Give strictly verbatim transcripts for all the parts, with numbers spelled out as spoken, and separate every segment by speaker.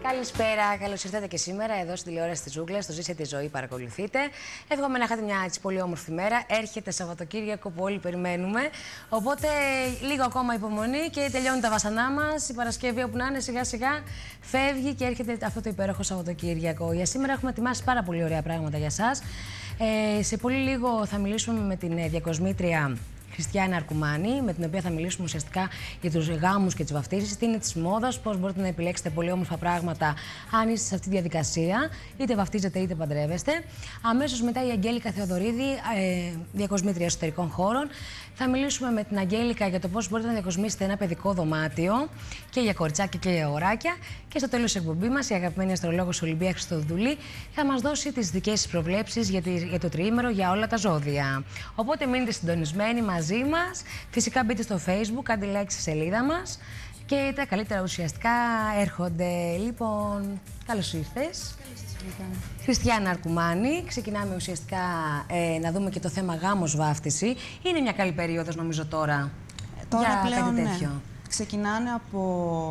Speaker 1: Καλησπέρα, καλώς ήρθατε και σήμερα εδώ στη τηλεόραση της Ζούγκλας, στο Ζήσε τη Ζωή. Παρακολουθείτε. Εύχομαι να είχατε μια έτσι πολύ όμορφη μέρα. Έρχεται Σαββατοκύριακο που όλοι περιμένουμε. Οπότε λίγο ακόμα υπομονή και τελειώνουν τα βασανά μας. Η Παρασκευή, όπου να είναι, σιγά σιγά φεύγει και έρχεται αυτό το υπέροχο Σαββατοκύριακο. Για σήμερα έχουμε ετοιμάσει πάρα πολύ ωραία πράγματα για σας. Ε, σε πολύ λίγο θα μιλήσουμε με την διακοσμήτρια Χριστιάνα Αρκουμάνη, με την οποία θα μιλήσουμε ουσιαστικά για τους γάμους και τις βαφτίσεις, τι είναι της μόδας, πώς μπορείτε να επιλέξετε πολύ όμορφα πράγματα αν είστε σε αυτή τη διαδικασία, είτε βαφτίζετε είτε παντρεύεστε. Αμέσως μετά η Αγγέλικα Θεοδωρίδη, ε, διακοσμήτρια εσωτερικών χώρων. Θα μιλήσουμε με την Αγγέλικα για το πώς μπορείτε να διακοσμήσετε ένα παιδικό δωμάτιο και για κοριτσάκια και για αγοράκια. Και στο τέλος της εκπομπής μας, η αγαπημένη αστρολόγος Ολυμπία Χριστοδουλή θα μας δώσει τις δικές της προβλέψεις για, τη, για το τριήμερο για όλα τα ζώδια. Οπότε μείνετε συντονισμένοι μαζί μας. Φυσικά μπείτε στο Facebook, κάντε like στη σελίδα μας και τα καλύτερα ουσιαστικά έρχονται. Λοιπόν, καλώς ήρθες. Χριστιάνα Αρκουμάνη, ξεκινάμε ουσιαστικά ε, να δούμε και το θέμα γάμος βάφτιση. Είναι μια καλή περίοδος νομίζω τώρα,
Speaker 2: τώρα
Speaker 1: για
Speaker 2: πλέον,
Speaker 1: κάτι τέτοιο.
Speaker 2: Ναι. Ξεκινάνε από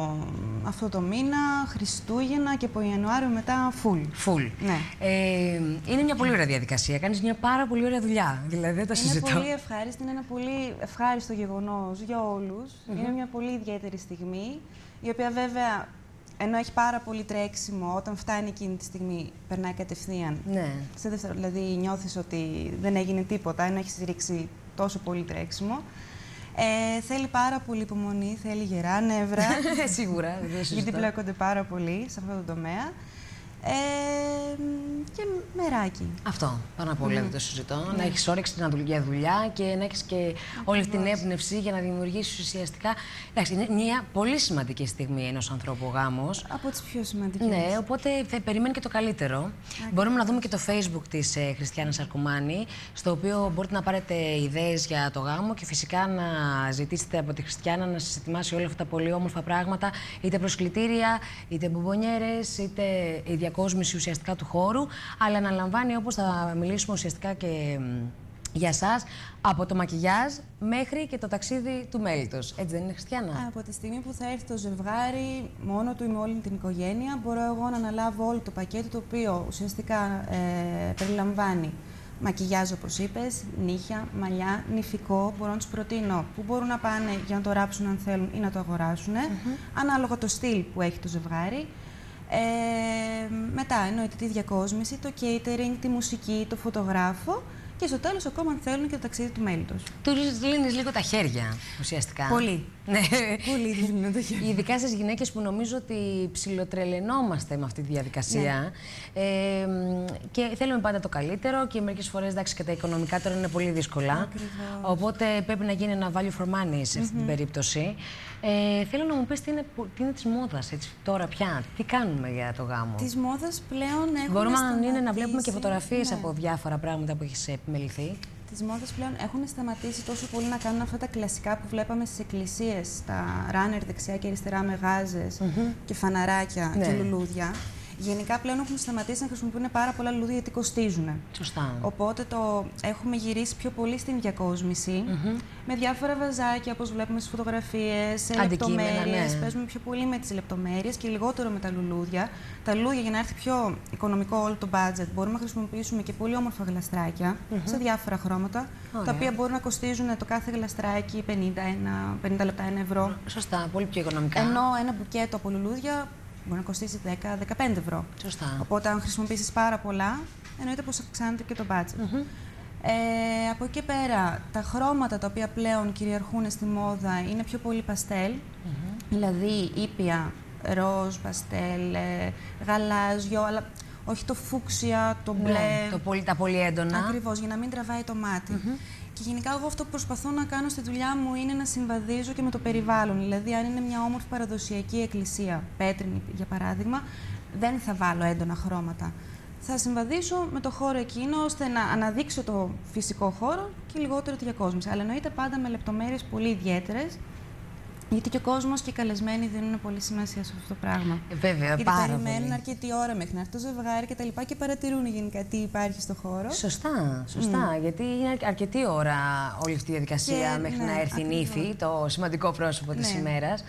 Speaker 2: αυτό το μήνα, Χριστούγεννα και από Ιανουάριο μετά full.
Speaker 1: Full.
Speaker 2: Ναι.
Speaker 1: Ε, είναι μια πολύ ωραία διαδικασία. Κάνεις μια πάρα πολύ ωραία δουλειά. Δηλαδή δεν το συζητώ.
Speaker 2: Είναι πολύ ευχάριστη, είναι ένα πολύ ευχάριστο γεγονός για όλους. Mm-hmm. Είναι μια πολύ ιδιαίτερη στιγμή, η οποία βέβαια, ενώ έχει πάρα πολύ τρέξιμο, όταν φτάνει εκείνη τη στιγμή περνάει κατευθείαν.
Speaker 1: Ναι. Σε
Speaker 2: δεύτερο, δηλαδή νιώθεις ότι δεν έγινε τίποτα, ενώ έχεις ρίξει τόσο πολύ τρέξιμο. Ε, θέλει πάρα πολύ υπομονή, θέλει γερά νεύρα.
Speaker 1: Σίγουρα, δεν συζητώ.
Speaker 2: Γιατί μπλέκονται πάρα πολύ σε αυτό το τομέα. Ε, και μεράκι.
Speaker 1: Αυτό, πάνω απ' όλα
Speaker 2: Mm.
Speaker 1: δεν το συζητώ.
Speaker 2: Mm.
Speaker 1: Να έχεις όρεξη για δουλειά και να έχεις και όλη την έμπνευση για να δημιουργήσεις ουσιαστικά. Εντάξει, είναι μια πολύ σημαντική στιγμή ενός ανθρώπου ο γάμος.
Speaker 2: Από τις πιο σημαντικές.
Speaker 1: Ναι, οπότε θα περιμένει και το καλύτερο. Άκη. Μπορούμε να δούμε και το Facebook της ε, Χριστιάνας Αρκουμάνη, στο οποίο μπορείτε να πάρετε ιδέες για το γάμο και φυσικά να ζητήσετε από τη Χριστιάνα να σας ετοιμάσει όλα αυτά τα πολύ όμορφα πράγματα, είτε προσκλητήρια, είτε μπομπονιέρες, είτε η διακόσμηση ουσιαστικά του χώρου, αλλά να λαμβάνει, όπως θα μιλήσουμε ουσιαστικά και για σας, από το μακιγιάζ μέχρι και το ταξίδι του μέλιτος. Έτσι δεν είναι, Χριστιάνα?
Speaker 2: Από τη στιγμή που θα έρθει το ζευγάρι, μόνο του ή με όλη την οικογένεια, μπορώ εγώ να αναλάβω όλο το πακέτο, το οποίο ουσιαστικά ε, περιλαμβάνει μακιγιάζ, όπως είπες, νύχια, μαλλιά, νηφικό. Μπορώ να τους προτείνω που μπορούν να πάνε για να το ράψουν αν θέλουν ή να το αγοράσουν, mm-hmm. ανάλογα το στυλ που έχει το ζευγάρι. Ε, μετά εννοείται τη διακόσμηση, το catering, τη μουσική, το φωτογράφο και στο τέλος ακόμα αν θέλουν και το ταξίδι του μέλιτος.
Speaker 1: Του λύνεις λίγο τα χέρια ουσιαστικά.
Speaker 2: Πολύ.
Speaker 1: Ναι.
Speaker 2: Πολύ λύνω τα χέρια.
Speaker 1: Ειδικά στις γυναίκες που νομίζω ότι ψιλοτρελαινόμαστε με αυτή τη διαδικασία. Ναι. Ε, και θέλουμε πάντα το καλύτερο και μερικές φορές εντάξει και τα οικονομικά τώρα είναι πολύ δύσκολα.
Speaker 2: Ακριβώς.
Speaker 1: Οπότε πρέπει να γίνει ένα value for money σε αυτή mm-hmm. την περίπτωση. Ε, θέλω να μου πεις τι είναι, τι είναι της μόδας έτσι, τώρα πια, τι κάνουμε για το γάμο.
Speaker 2: Της μόδας πλέον έχουμε
Speaker 1: Μπορούμε
Speaker 2: σταματήσει.
Speaker 1: είναι να βλέπουμε και φωτογραφίες
Speaker 2: ναι.
Speaker 1: από διάφορα πράγματα που έχεις επιμεληθεί.
Speaker 2: Τις μόδες πλέον έχουν σταματήσει τόσο πολύ να κάνουν αυτά τα κλασικά που βλέπαμε στις εκκλησίες, τα ράνερ δεξιά και αριστερά με γάζες mm-hmm. και φαναράκια ναι. και λουλούδια. Γενικά πλέον έχουν σταματήσει να χρησιμοποιούν πάρα πολλά λουλούδια γιατί κοστίζουν.
Speaker 1: Σωστά.
Speaker 2: Οπότε το έχουμε γυρίσει πιο πολύ στην διακόσμηση mm-hmm. με διάφορα βαζάκια όπως βλέπουμε στις φωτογραφίες, σε λεπτομέρειες. Ναι. Παίζουμε πιο πολύ με τις λεπτομέρειες και λιγότερο με τα λουλούδια. Τα λουλούδια για να έρθει πιο οικονομικό όλο το budget μπορούμε να χρησιμοποιήσουμε και πολύ όμορφα γλαστράκια mm-hmm. σε διάφορα χρώματα. Ωραία. Τα οποία μπορούν να κοστίζουν το κάθε γλαστράκι πενήντα λεπτά ένα ευρώ.
Speaker 1: Σωστά, πολύ πιο οικονομικά.
Speaker 2: Ενώ ένα μπουκέτο από λουλούδια μπορεί να κοστίσει δέκα με δεκαπέντε ευρώ.
Speaker 1: Σωστά.
Speaker 2: Οπότε, αν χρησιμοποιήσεις πάρα πολλά, εννοείται πως αυξάνεται και το budget. Mm-hmm. ε, από εκεί πέρα, τα χρώματα τα οποία πλέον κυριαρχούν στη μόδα είναι πιο πολύ παστέλ. Mm-hmm. Δηλαδή, ήπια, ροζ, παστέλ, γαλάζιο, αλλά όχι το φούξια, το μπλε.
Speaker 1: Ναι, το πολύ, τα πολύ έντονα.
Speaker 2: Ακριβώς, για να μην τραβάει το μάτι. Mm-hmm. Και γενικά, εγώ αυτό που προσπαθώ να κάνω στη δουλειά μου είναι να συμβαδίζω και με το περιβάλλον. Δηλαδή, αν είναι μια όμορφη παραδοσιακή εκκλησία, πέτρινη για παράδειγμα, δεν θα βάλω έντονα χρώματα. Θα συμβαδίσω με το χώρο εκείνο ώστε να αναδείξω το φυσικό χώρο και λιγότερο τη διακόσμηση. Αλλά εννοείται πάντα με λεπτομέρειες πολύ ιδιαίτερες. Γιατί και ο κόσμος και οι καλεσμένοι δίνουν πολύ σημασία σε αυτό το πράγμα.
Speaker 1: Ε, βέβαια,
Speaker 2: γιατί
Speaker 1: πάρα
Speaker 2: περιμένουν
Speaker 1: πολύ.
Speaker 2: αρκετή ώρα μέχρι να έρθει το ζευγάρι και τα λοιπά και παρατηρούν γενικά τι υπάρχει στο χώρο.
Speaker 1: Σωστά, σωστά. Mm. Γιατί είναι αρκετή ώρα όλη αυτή η διαδικασία
Speaker 2: και,
Speaker 1: μέχρι
Speaker 2: ναι,
Speaker 1: να έρθει η νύφη, το σημαντικό πρόσωπο ναι. της ημέρας.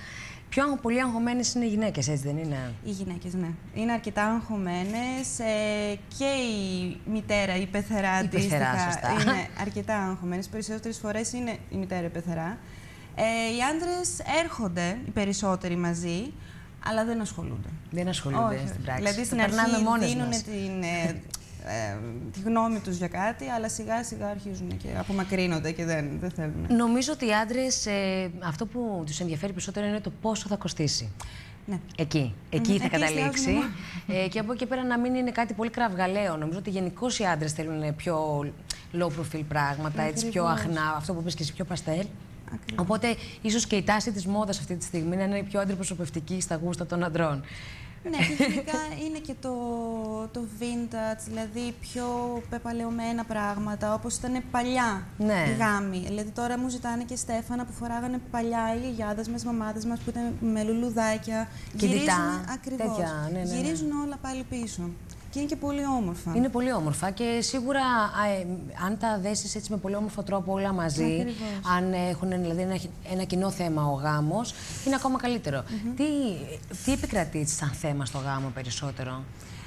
Speaker 1: πιο πολύ αγχωμένες είναι οι γυναίκες, έτσι δεν είναι?
Speaker 2: Οι γυναίκες, ναι. Είναι αρκετά αγχωμένες ε, και η μητέρα, η πεθερά
Speaker 1: η
Speaker 2: της,
Speaker 1: σωστά.
Speaker 2: είναι αρκετά αγχωμένες. Περισσότερες φορές είναι η μητέρα η πεθερά. Ε, οι άντρες έρχονται, οι περισσότεροι μαζί, αλλά δεν ασχολούνται.
Speaker 1: Δεν ασχολούνται
Speaker 2: Όχι,
Speaker 1: στην πράξη.
Speaker 2: Δηλαδή στην αρχή δίνουν την, ε, ε, τη γνώμη τους για κάτι, αλλά σιγά σιγά αρχίζουν και απομακρύνονται και δεν, δεν θέλουν.
Speaker 1: Νομίζω ότι οι άντρες, ε, αυτό που τους ενδιαφέρει περισσότερο είναι το πόσο θα κοστίσει.
Speaker 2: Ναι.
Speaker 1: Εκεί, εκεί θα
Speaker 2: εκεί
Speaker 1: καταλήξει. Ε, και από εκεί πέρα να μην είναι κάτι πολύ κραυγαλαίο. Νομίζω ότι γενικώς οι άντρες θέλουν πιο low profile πράγματα, έτσι, πιο αχνά, αυτό που πες και εσύ, πιο παστέλ. Ακριβώς. Οπότε, ίσως και η τάση της μόδας αυτή τη στιγμή να είναι πιο αντιπροσωπευτική στα γούστα των αντρών.
Speaker 2: Ναι, και γενικά είναι και το, το vintage, δηλαδή πιο πεπαλαιωμένα πράγματα, όπως ήταν παλιά
Speaker 1: ναι.
Speaker 2: οι γάμοι. Δηλαδή τώρα μου ζητάνε και στέφανα που φοράγανε παλιά οι γιαγιάδες μας, οι μαμάδες μας που ήταν με λουλουδάκια.
Speaker 1: Κινητά,
Speaker 2: ακριβώς.
Speaker 1: τέτοια, ναι, ναι, ναι.
Speaker 2: Γυρίζουν όλα πάλι πίσω. Και είναι και πολύ όμορφα.
Speaker 1: Είναι πολύ όμορφα και σίγουρα ε, αν τα δέσεις έτσι με πολύ όμορφο τρόπο όλα μαζί,
Speaker 2: Ακριβώς.
Speaker 1: αν έχουν δηλαδή ένα, ένα κοινό θέμα ο γάμος, είναι ακόμα καλύτερο. Mm-hmm. Τι, τι επικρατεί σαν θέμα στο γάμο περισσότερο?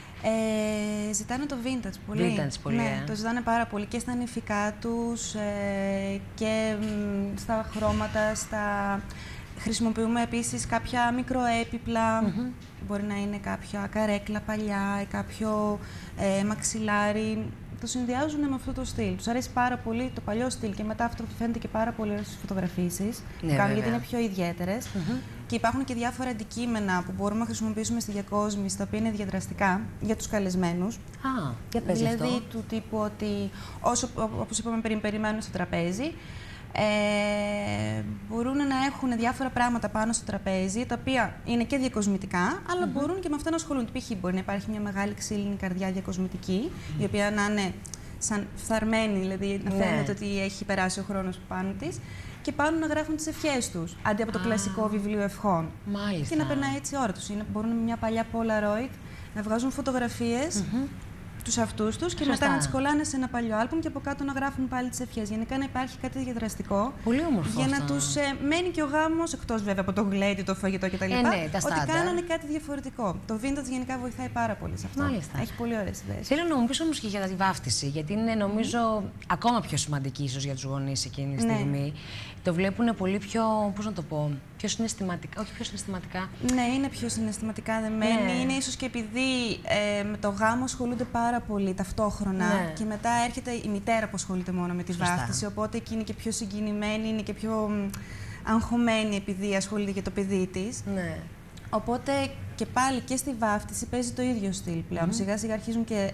Speaker 2: Ε, ζητάνε το vintage πολύ.
Speaker 1: Vintage πολύ,
Speaker 2: ναι,
Speaker 1: ε.
Speaker 2: το ζητάνε πάρα πολύ και στα νηφικά τους ε, και μ, στα χρώματα, στα... Χρησιμοποιούμε επίσης κάποια μικροέπιπλα, mm-hmm. μπορεί να είναι κάποια καρέκλα παλιά ή κάποιο ε, μαξιλάρι. Το συνδυάζουν με αυτό το στυλ. Τους αρέσει πάρα πολύ το παλιό στυλ και μετά αυτό φαίνεται και πάρα πολύ στις φωτογραφίσεις που
Speaker 1: ναι,
Speaker 2: κάνουν, γιατί είναι πιο ιδιαίτερες.
Speaker 1: Mm-hmm.
Speaker 2: Και υπάρχουν και διάφορα αντικείμενα που μπορούμε να χρησιμοποιήσουμε στη διακόσμηση, τα οποία είναι διαδραστικά για τους καλεσμένους.
Speaker 1: Α, για πες
Speaker 2: δηλαδή
Speaker 1: αυτό.
Speaker 2: του τύπου ότι όσο, όπως είπαμε πριν, περιμένουν στο τραπέζι, Ε, μπορούν να έχουν διάφορα πράγματα πάνω στο τραπέζι, τα οποία είναι και διακοσμητικά, αλλά mm-hmm. μπορούν και με αυτά να ασχολούνται. Π.χ. μπορεί να υπάρχει μια μεγάλη ξύλινη καρδιά διακοσμητική, mm-hmm. η οποία να είναι σαν φθαρμένη, δηλαδή να
Speaker 1: ναι.
Speaker 2: φαίνεται ότι έχει περάσει ο χρόνος πάνω της, και πάνω να γράφουν τις ευχές τους, αντί από το ah. κλασικό βιβλίο ευχών.
Speaker 1: Μάλιστα.
Speaker 2: Και να περνάει έτσι η ώρα τους. Είναι, μπορούν με μια παλιά Polaroid να βγάζουν φωτογραφίες. Mm-hmm. τους αυτούς τους και
Speaker 1: Σωστά.
Speaker 2: μετά να τις κολλάνε σε ένα παλιό άλμπουμ και από κάτω να γράφουν πάλι τις ευχές. Γενικά να υπάρχει κάτι διαδραστικό.
Speaker 1: Πολύ όμορφο.
Speaker 2: Για
Speaker 1: αυτό.
Speaker 2: να τους ε, μένει και ο γάμος, εκτός βέβαια από το γλέντι, το φαγητό κτλ.
Speaker 1: Ε, ναι, τα
Speaker 2: ότι
Speaker 1: στάντα.
Speaker 2: κάνανε κάτι διαφορετικό. Το vintage γενικά βοηθάει πάρα πολύ σε αυτό.
Speaker 1: Μάλιστα.
Speaker 2: Έχει πολύ ωραίες ιδέες.
Speaker 1: Θέλω να μου πεις όμως και για τη βάφτιση, γιατί είναι νομίζω mm. ακόμα πιο σημαντική ίσως για τους γονείς εκείνη τη
Speaker 2: ναι. στιγμή.
Speaker 1: Το βλέπουν πολύ πιο, πώς να το πω, πιο συναισθηματικά, όχι πιο συναισθηματικά.
Speaker 2: Ναι, είναι πιο συναισθηματικά δεμένοι. Ναι. Είναι ίσως και επειδή ε, με το γάμο ασχολούνται πάρα πολύ ταυτόχρονα ναι. και μετά έρχεται η μητέρα που ασχολείται μόνο με τη Σωστά. βάφτιση, οπότε εκεί είναι και πιο συγκινημένη, είναι και πιο αγχωμένη επειδή ασχολείται για το παιδί της.
Speaker 1: Ναι.
Speaker 2: Οπότε και πάλι και στη βάφτιση παίζει το ίδιο στυλ πλέον. Mm-hmm. Σιγά σιγά αρχίζουν και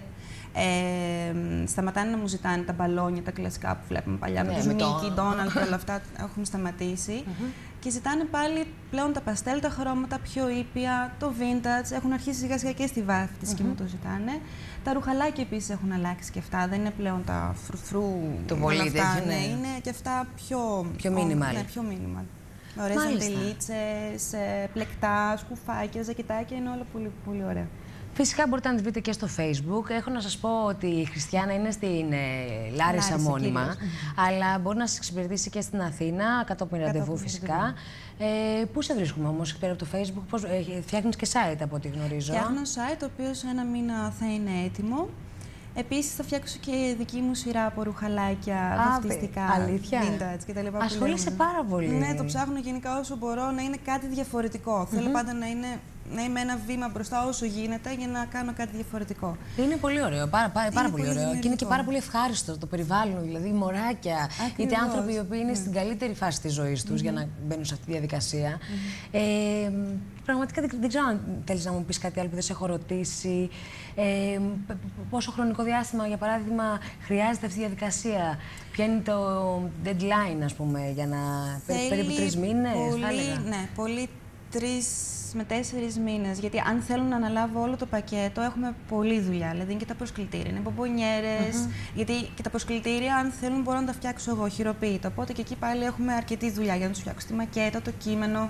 Speaker 2: ε, σταματάνε να μου ζητάνε τα μπαλόνια, τα κλασικά που βλέπουμε παλιά, ναι, με τους Μίκι, Ντόναλντ και όλα αυτά έχουν σταματήσει. Mm-hmm. Και ζητάνε πάλι πλέον τα παστέλ, τα χρώματα πιο ήπια, το vintage. Έχουν αρχίσει σιγά σιγά και στη βάφτιση mm-hmm. και μου το ζητάνε. Τα ρουχαλάκια επίσης έχουν αλλάξει και αυτά. Δεν είναι πλέον τα φρουφρού. Το πολύ αυτά, ναι, είναι και αυτά πιο.
Speaker 1: Πιο minimal.
Speaker 2: Ναι, πιο minimal. Ωραίες αντελίτσες, πλεκτά, σκουφάκια, ζακετάκια, είναι όλα πολύ, πολύ ωραία.
Speaker 1: Φυσικά μπορείτε να τις βρείτε και στο Facebook. Έχω να σας πω ότι η Χριστιάνα είναι στην ε, Λάρισα μόνιμα, αλλά μπορεί να σας εξυπηρετήσει και στην Αθήνα, κατόπιν ραντεβού φυσικά. Ε, πού σε βρίσκουμε όμως πέρα από το Facebook, πώς, ε, φτιάχνεις και site από ό,τι γνωρίζω.
Speaker 2: Φτιάχνω site, το οποίο σε ένα μήνα θα είναι έτοιμο. Επίσης θα φτιάξω και δική μου σειρά από ρουχαλάκια, βαφτιστικά, vintage κτλ.
Speaker 1: Ασχολείσαι πάρα πολύ.
Speaker 2: Ναι, το ψάχνω γενικά όσο μπορώ να είναι κάτι διαφορετικό. Mm-hmm. Θέλω πάντα να, είναι, να είμαι ένα βήμα μπροστά όσο γίνεται για να κάνω κάτι διαφορετικό.
Speaker 1: Είναι πολύ ωραίο, πάρα, πάρα, πάρα πολύ, πολύ ωραίο. Και είναι και πάρα πολύ ευχάριστο το περιβάλλον, δηλαδή μωράκια, Ακριβώς. είτε άνθρωποι οι οποίοι είναι mm. στην καλύτερη φάση της ζωής τους mm-hmm. για να μπαίνουν σε αυτή τη διαδικασία. Mm-hmm. ε, πραγματικά δεν, δεν ξέρω αν θέλεις να μου πεις κάτι άλλο που δεν σε έχω ρωτήσει. Ε, πόσο χρονικό διάστημα, για παράδειγμα, χρειάζεται αυτή η διαδικασία, ποια είναι το deadline, ας πούμε, για να
Speaker 2: Θέλει
Speaker 1: περίπου τρεις μήνες,
Speaker 2: πολύ,
Speaker 1: θα έλεγα.
Speaker 2: Ναι, πολύ τρεις με τέσσερις μήνες, γιατί αν θέλω να αναλάβω όλο το πακέτο, έχουμε πολλή δουλειά, δηλαδή είναι και τα προσκλητήρια, είναι μπομπονιέρες, mm-hmm. γιατί και τα προσκλητήρια, αν θέλουν, μπορώ να τα φτιάξω εγώ, χειροποίητα, οπότε και εκεί πάλι έχουμε αρκετή δουλειά για να τους φτιάξω τη μακέτα, το κείμενο,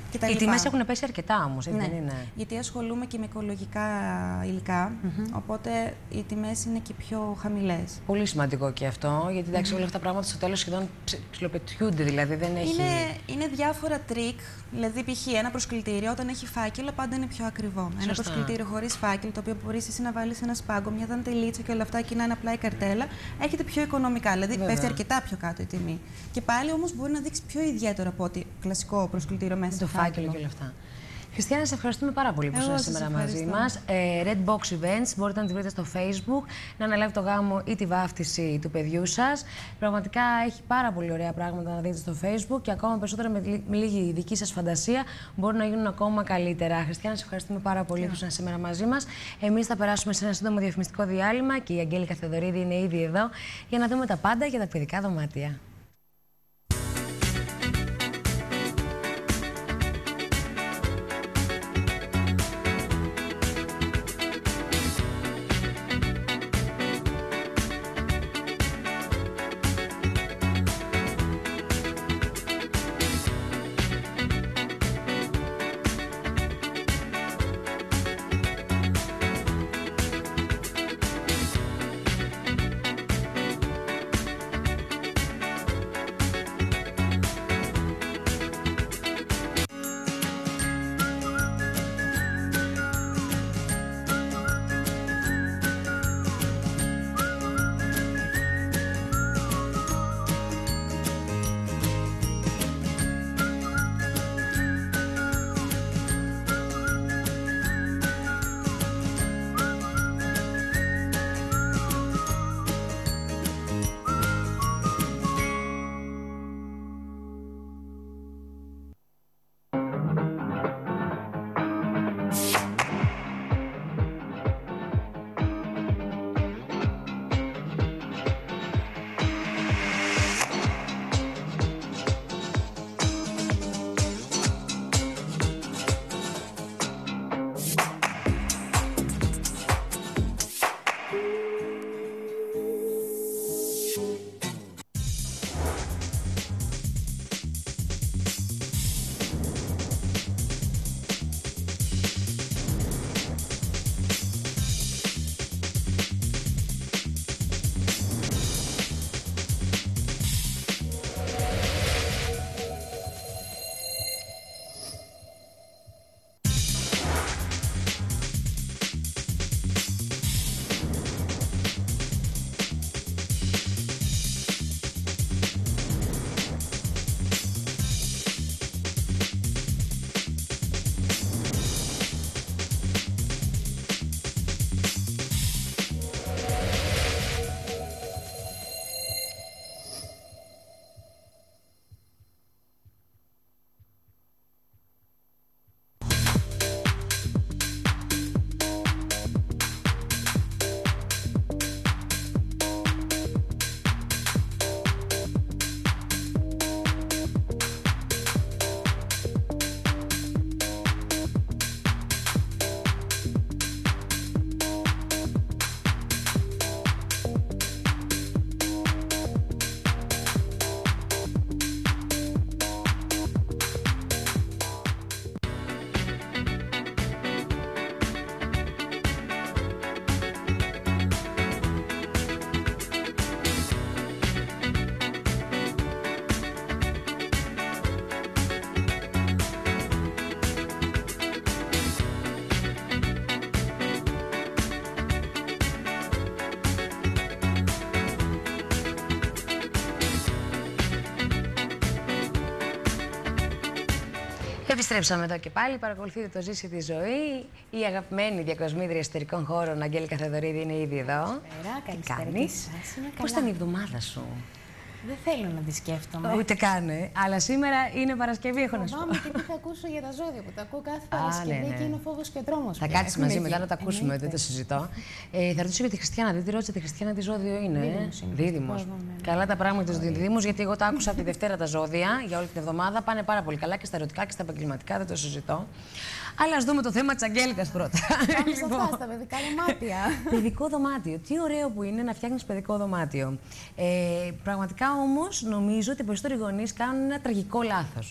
Speaker 2: κτλ.
Speaker 1: Οι τιμές έχουν πέσει αρκετά όμως, έτσι
Speaker 2: ναι,
Speaker 1: δεν είναι?
Speaker 2: γιατί ασχολούμαι και με οικολογικά υλικά, mm-hmm. οπότε οι τιμές είναι και πιο χαμηλές.
Speaker 1: Πολύ σημαντικό και αυτό, γιατί εντάξει, mm-hmm. όλα αυτά τα πράγματα στο τέλος σχεδόν ψιλοπετιούνται, δηλαδή δεν έχει...
Speaker 2: Είναι, είναι διάφορα τρίκ, δηλαδή π.χ. ένα προσκλητήριο όταν έχει φάκελο πάντα είναι πιο ακριβό. Σωστά. Ένα προσκλητήριο χωρίς φάκελο, το οποίο μπορείς εσύ να βάλεις ένα σπάγκο, μια δαντελίτσα και όλα αυτά και να είναι απλά η καρτέλα, έρχεται πιο οικονομικά, δηλαδή βέβαια. Πέφτει αρκετά πιο κάτω η τιμή. Και πάλι όμως μπορεί να δείξει πιο ιδιαίτερο από ότι κλασικό προσκλητήριο μέσα
Speaker 1: το φάκελο και όλα αυτά. Χριστιανά, σε ευχαριστούμε πάρα πολύ που ήσασταν σήμερα μαζί μας. Ε, Red Box Events, μπορείτε να τη βρείτε στο Facebook, να αναλάβετε το γάμο ή τη βάφτιση του παιδιού σας. Πραγματικά έχει πάρα πολύ ωραία πράγματα να δείτε στο Facebook και ακόμα περισσότερα με, με λίγη δική σας φαντασία μπορούν να γίνουν ακόμα καλύτερα. Χριστιανά, σε ευχαριστούμε πάρα πολύ yeah. που ήσασταν σήμερα μαζί μας. Εμείς θα περάσουμε σε ένα σύντομο διαφημιστικό διάλειμμα και η Αγγέλικα Θεοδωρίδη είναι ήδη εδώ για να δούμε τα πάντα για τα παιδικά δωμάτια. Επιστρέψαμε εδώ και πάλι. Παρακολουθείτε το Ζήση τη Ζωή. Η αγαπημένη διακοσμήτρια εσωτερικών χώρων, Αγγέλικα Θεοδωρίδη, είναι ήδη εδώ.
Speaker 3: Καλησπέρα, καλησπέρα. Τι κάνεις?
Speaker 1: Πώς ήταν η εβδομάδα σου?
Speaker 3: Δεν θέλω να τη σκέφτομαι.
Speaker 1: Ούτε καν. Αλλά σήμερα είναι Παρασκευή, έχω να σου πω.
Speaker 3: Φοβάμαι και τι θα ακούσω για τα ζώδια που τα ακούω κάθε Παρασκευή ναι, ναι. και είναι ο φόβος και ο τρόμος.
Speaker 1: Θα κάτσεις μαζί μετά να τα ακούσουμε, δεν το συζητώ. Ε, θα ρωτήσω για τη Χριστιανά. Δεν τη ρώτησα τη Χριστιανά τι ζώδιο είναι. Δίδυμος. Καλά τα πράγματα του δίδυμους, γιατί εγώ τα άκουσα από τη Δευτέρα τα ζώδια για όλη την εβδομάδα. Πάνε πάρα πολύ καλά και στα ερωτικά και στα επαγγελματικά, δεν το συζητώ. Αλλά ας δούμε το θέμα της Αγγέλικας πρώτα.
Speaker 3: Πάμε σε αυτά, στα παιδικά δωμάτια.
Speaker 1: Παιδικό δωμάτιο. Τι ωραίο που είναι να φτιάχνεις παιδικό δωμάτιο. Ε, πραγματικά όμως νομίζω ότι οι περισσότεροι γονείς κάνουν ένα τραγικό λάθος.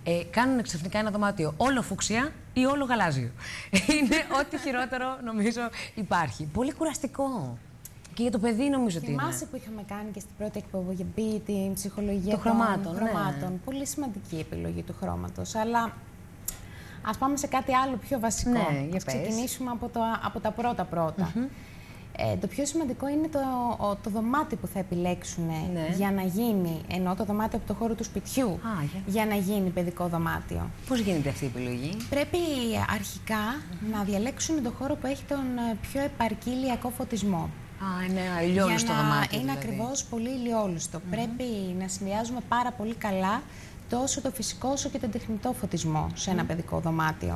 Speaker 1: ε, κάνουν ξαφνικά ένα δωμάτιο όλο φούξια ή όλο γαλάζιο. Είναι ό,τι χειρότερο νομίζω υπάρχει. Πολύ κουραστικό. Και για το παιδί νομίζω ότι είναι.
Speaker 3: Θυμάσαι που είχαμε κάνει και στην πρώτη εκπομπή την ψυχολογία
Speaker 1: των χρωμάτων.
Speaker 3: χρωμάτων.
Speaker 1: Ναι.
Speaker 3: Πολύ σημαντική επιλογή του χρώματος. Αλλά ας πάμε σε κάτι άλλο πιο βασικό.
Speaker 1: Ναι,
Speaker 3: ας ξεκινήσουμε από, το, από τα πρώτα-πρώτα.
Speaker 1: Mm-hmm.
Speaker 3: Ε, το πιο σημαντικό είναι το, ο, το δωμάτιο που θα επιλέξουν
Speaker 1: ναι.
Speaker 3: για να γίνει, ενώ το δωμάτιο από το χώρο του σπιτιού,
Speaker 1: Α, για...
Speaker 3: για να γίνει παιδικό δωμάτιο.
Speaker 1: Πώς γίνεται αυτή η επιλογή?
Speaker 3: Πρέπει αρχικά mm-hmm. να διαλέξουν το χώρο που έχει τον πιο επαρκή ηλιακό φωτισμό.
Speaker 1: Α, είναι ηλιόλουστο δωμάτιο.
Speaker 3: Είναι
Speaker 1: δηλαδή.
Speaker 3: ακριβώς πολύ ηλιόλουστο. Mm-hmm. Πρέπει να συνδυάζουμε πάρα πολύ καλά τόσο το φυσικό όσο και τον τεχνητό φωτισμό σε ένα mm-hmm. παιδικό δωμάτιο.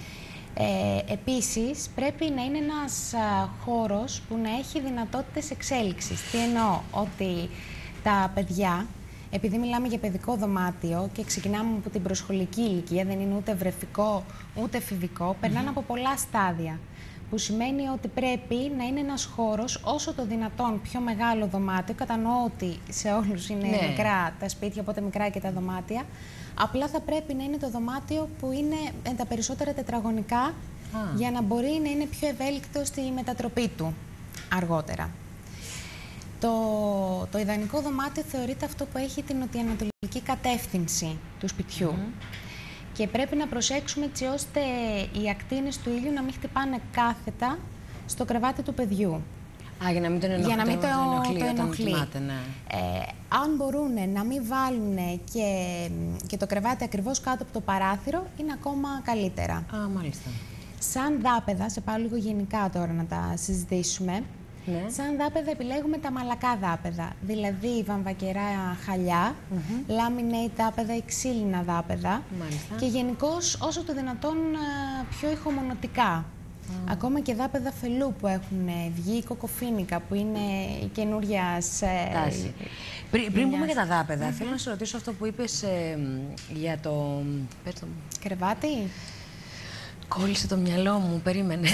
Speaker 3: Ε, επίσης, πρέπει να είναι ένας α, χώρος που να έχει δυνατότητες εξέλιξης. Τι εννοώ? Ότι τα παιδιά, επειδή μιλάμε για παιδικό δωμάτιο και ξεκινάμε από την προσχολική ηλικία, δεν είναι ούτε βρεφικό ούτε εφηβικό, mm-hmm. περνάνε από πολλά στάδια. Που σημαίνει ότι πρέπει να είναι ένας χώρος όσο το δυνατόν πιο μεγάλο δωμάτιο. Κατανοώ ότι σε όλους είναι ναι. μικρά τα σπίτια, οπότε μικρά και τα δωμάτια. Απλά θα πρέπει να είναι το δωμάτιο που είναι τα περισσότερα τετραγωνικά Α. για να μπορεί να είναι πιο ευέλικτο στη μετατροπή του αργότερα. Το, το ιδανικό δωμάτιο θεωρείται αυτό που έχει την νοτιοανατολική κατεύθυνση του σπιτιού. Mm-hmm. Και πρέπει να προσέξουμε έτσι ώστε οι ακτίνες του ήλιου να μην χτυπάνε κάθετα στο κρεβάτι του παιδιού.
Speaker 1: Α, για να μην τον ενοχλεί,
Speaker 3: για να μην το,
Speaker 1: το ενοχλεί,
Speaker 3: το ενοχλεί.
Speaker 1: Κοιμάται, ναι.
Speaker 3: ε, αν μπορούν να μην βάλουν και, και το κρεβάτι ακριβώς κάτω από το παράθυρο, είναι ακόμα καλύτερα.
Speaker 1: Α, μάλιστα.
Speaker 3: Σαν δάπεδα, σε πάω λίγο γενικά τώρα να τα συζητήσουμε, ναι. σαν δάπεδα επιλέγουμε τα μαλακά δάπεδα, δηλαδή βαμβακερά χαλιά, mm-hmm. laminate δάπεδα ή ξύλινα δάπεδα
Speaker 1: Μάλιστα.
Speaker 3: και γενικώς όσο το δυνατόν πιο ηχομονωτικά. Mm. Ακόμα και δάπεδα φελού που έχουν βγει, κοκοφίνικα που είναι η καινούρια
Speaker 1: τάση. Πριν, πριν πούμε για τα δάπεδα, mm-hmm. θέλω να σε ρωτήσω αυτό που είπες ε, για το... Πες το...
Speaker 3: κρεβάτι.
Speaker 1: Κόλλησε το μυαλό μου, περίμενε.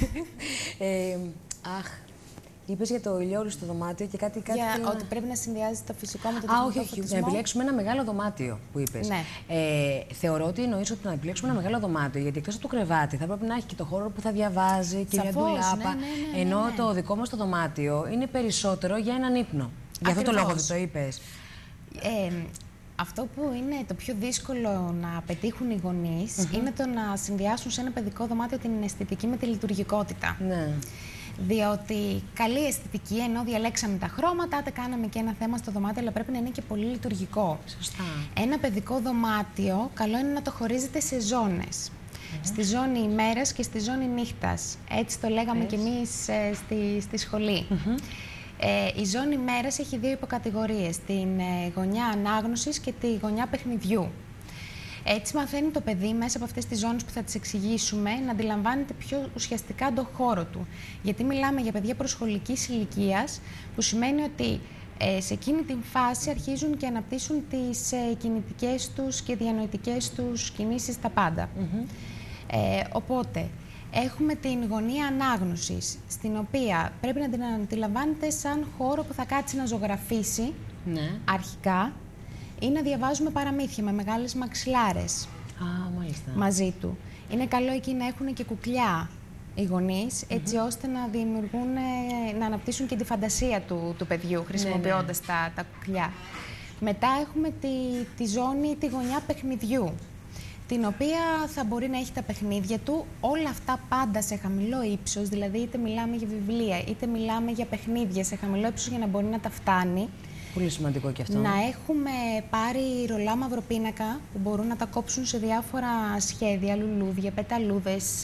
Speaker 1: ε, αχ, είπες για το ηλιόλουστο δωμάτιο και κάτι... κάτι
Speaker 3: για
Speaker 1: να...
Speaker 3: ότι πρέπει να συνδυάζει το φυσικό με το
Speaker 1: Α,
Speaker 3: τεχνητό
Speaker 1: όχι, όχι,
Speaker 3: φωτισμό.
Speaker 1: να επιλέξουμε ένα μεγάλο δωμάτιο που είπες.
Speaker 3: Ναι.
Speaker 1: Ε, θεωρώ ότι εννοείς ότι να επιλέξουμε ένα μεγάλο δωμάτιο, γιατί εκτός από το κρεβάτι θα πρέπει να έχει και το χώρο που θα διαβάζει και μια ντουλάπα. Ναι, ναι, ναι,
Speaker 3: ναι,
Speaker 1: ενώ
Speaker 3: ναι.
Speaker 1: το δικό μας το δωμάτιο είναι περισσότερο για έναν ύπνο. Για αυτό το λόγο δεν το είπες.
Speaker 3: Ε, αυτό που είναι το πιο δύσκολο να πετύχουν οι γονείς mm-hmm. είναι το να συνδυάσουν σε ένα παιδικό δωμάτιο την αισθητική με τη λειτουργικότητα.
Speaker 1: Ναι.
Speaker 3: Διότι καλή αισθητική, ενώ διαλέξαμε τα χρώματα, είτε κάναμε και ένα θέμα στο δωμάτιο, αλλά πρέπει να είναι και πολύ λειτουργικό.
Speaker 1: Σωστά.
Speaker 3: Ένα παιδικό δωμάτιο, καλό είναι να το χωρίζετε σε ζώνες. Mm-hmm. Στη ζώνη ημέρας και στη ζώνη νύχτας. Έτσι το λέγαμε κι εμείς ε, στη, στη σχολή. Mm-hmm. Ε, η ζώνη ημέρας έχει δύο υποκατηγορίες, την ε, γωνιά ανάγνωσης και τη γωνιά παιχνιδιού. Έτσι μαθαίνει το παιδί μέσα από αυτές τις ζώνες που θα τις εξηγήσουμε να αντιλαμβάνεται πιο ουσιαστικά τον χώρο του. Γιατί μιλάμε για παιδιά προσχολικής ηλικίας, που σημαίνει ότι ε, σε εκείνη την φάση αρχίζουν και αναπτύσσουν τις ε, κινητικές τους και διανοητικές τους κινήσεις τα πάντα. Mm-hmm. ε, οπότε, έχουμε την γωνία ανάγνωσης, στην οποία πρέπει να την αντιλαμβάνετε σαν χώρο που θα κάτσει να ζωγραφίσει ναι. αρχικά ή να διαβάζουμε παραμύθια με μεγάλες μαξιλάρες
Speaker 1: Α, μάλιστα.
Speaker 3: μαζί του. Είναι καλό εκεί να έχουν και κουκλιά οι γονείς, mm-hmm. έτσι ώστε να δημιουργούν, να αναπτύσσουν και τη φαντασία του, του παιδιού, χρησιμοποιώντας ναι, ναι. Τα, τα κουκλιά. Μετά έχουμε τη, τη ζώνη, τη γωνιά παιχνιδιού, την οποία θα μπορεί να έχει τα παιχνίδια του, όλα αυτά πάντα σε χαμηλό ύψος, δηλαδή είτε μιλάμε για βιβλία, είτε μιλάμε για παιχνίδια σε χαμηλό ύψος για να μπορεί να τα φτάνει.
Speaker 1: Πολύ σημαντικό και αυτό.
Speaker 3: Να έχουμε πάρει ρολά μαυροπίνακα που μπορούν να τα κόψουν σε διάφορα σχέδια, λουλούδια, πεταλούδες,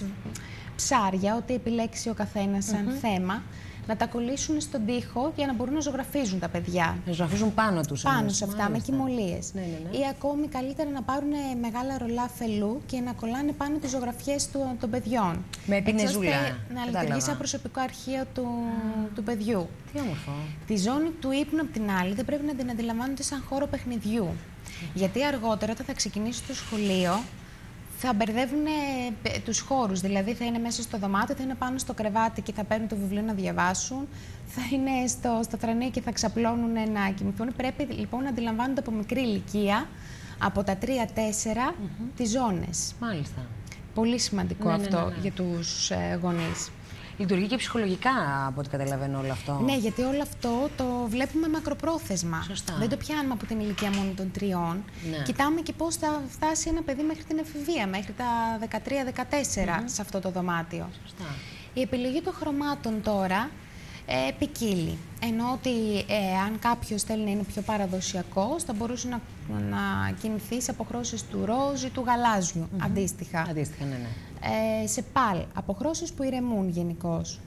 Speaker 3: ψάρια, ό,τι επιλέξει ο καθένας σαν mm-hmm. θέμα. Να τα κολλήσουν στον τοίχο για να μπορούν να ζωγραφίζουν τα παιδιά.
Speaker 1: Να ζωγραφίζουν πάνω τους.
Speaker 3: Πάνω
Speaker 1: εμείς.
Speaker 3: σε αυτά, μάλιστα. Με κοιμωλίες.
Speaker 1: Ναι, ναι, ναι.
Speaker 3: Ή ακόμη καλύτερα να πάρουν μεγάλα ρολά φελού και να κολλάνε πάνω τις ζωγραφιές του, των παιδιών.
Speaker 1: Με πινεζούλα.
Speaker 3: Να λειτουργεί σαν προσωπικό αρχείο του, mm. του παιδιού.
Speaker 1: Τι όμορφο.
Speaker 3: Τη ζώνη του ύπνου, απ' την άλλη, δεν πρέπει να την αντιλαμβάνονται σαν χώρο παιχνιδιού. Mm. Γιατί αργότερα, όταν θα ξεκινήσει το σχολείο, θα μπερδεύουν ε, τους χώρους, δηλαδή θα είναι μέσα στο δωμάτιο, θα είναι πάνω στο κρεβάτι και θα παίρνουν το βιβλίο να διαβάσουν, θα είναι στο, στο θρανίο και θα ξαπλώνουν να κοιμηθούν. Πρέπει λοιπόν να αντιλαμβάνονται από μικρή ηλικία από τα τρία τέσσερα mm-hmm. τις ζώνες.
Speaker 1: Μάλιστα.
Speaker 3: Πολύ σημαντικό
Speaker 1: ναι,
Speaker 3: αυτό
Speaker 1: ναι, ναι, ναι.
Speaker 3: για τους ε, γονείς.
Speaker 1: Λειτουργεί και ψυχολογικά, από ό,τι καταλαβαίνω όλο αυτό.
Speaker 3: Ναι, γιατί όλο αυτό το βλέπουμε μακροπρόθεσμα.
Speaker 1: Σωστά.
Speaker 3: Δεν το πιάνουμε από την ηλικία μόνο των τριών.
Speaker 1: Ναι.
Speaker 3: Κοιτάμε και πώς θα φτάσει ένα παιδί μέχρι την εφηβεία, μέχρι τα δεκατρία δεκατέσσερα mm-hmm. σε αυτό το δωμάτιο.
Speaker 1: Σωστά.
Speaker 3: Η επιλογή των χρωμάτων τώρα ε, ποικίλει. Ενώ ότι ε, αν κάποιος θέλει να είναι πιο παραδοσιακός, θα μπορούσε να, να κινηθεί σε αποχρώσεις του ροζ ή του γαλάζιου, mm-hmm. αντίστοιχα.
Speaker 1: Αντίστοιχα, ναι, ναι.
Speaker 3: Ε, σε παλ, αποχρώσεις που ηρεμούν γενικώς.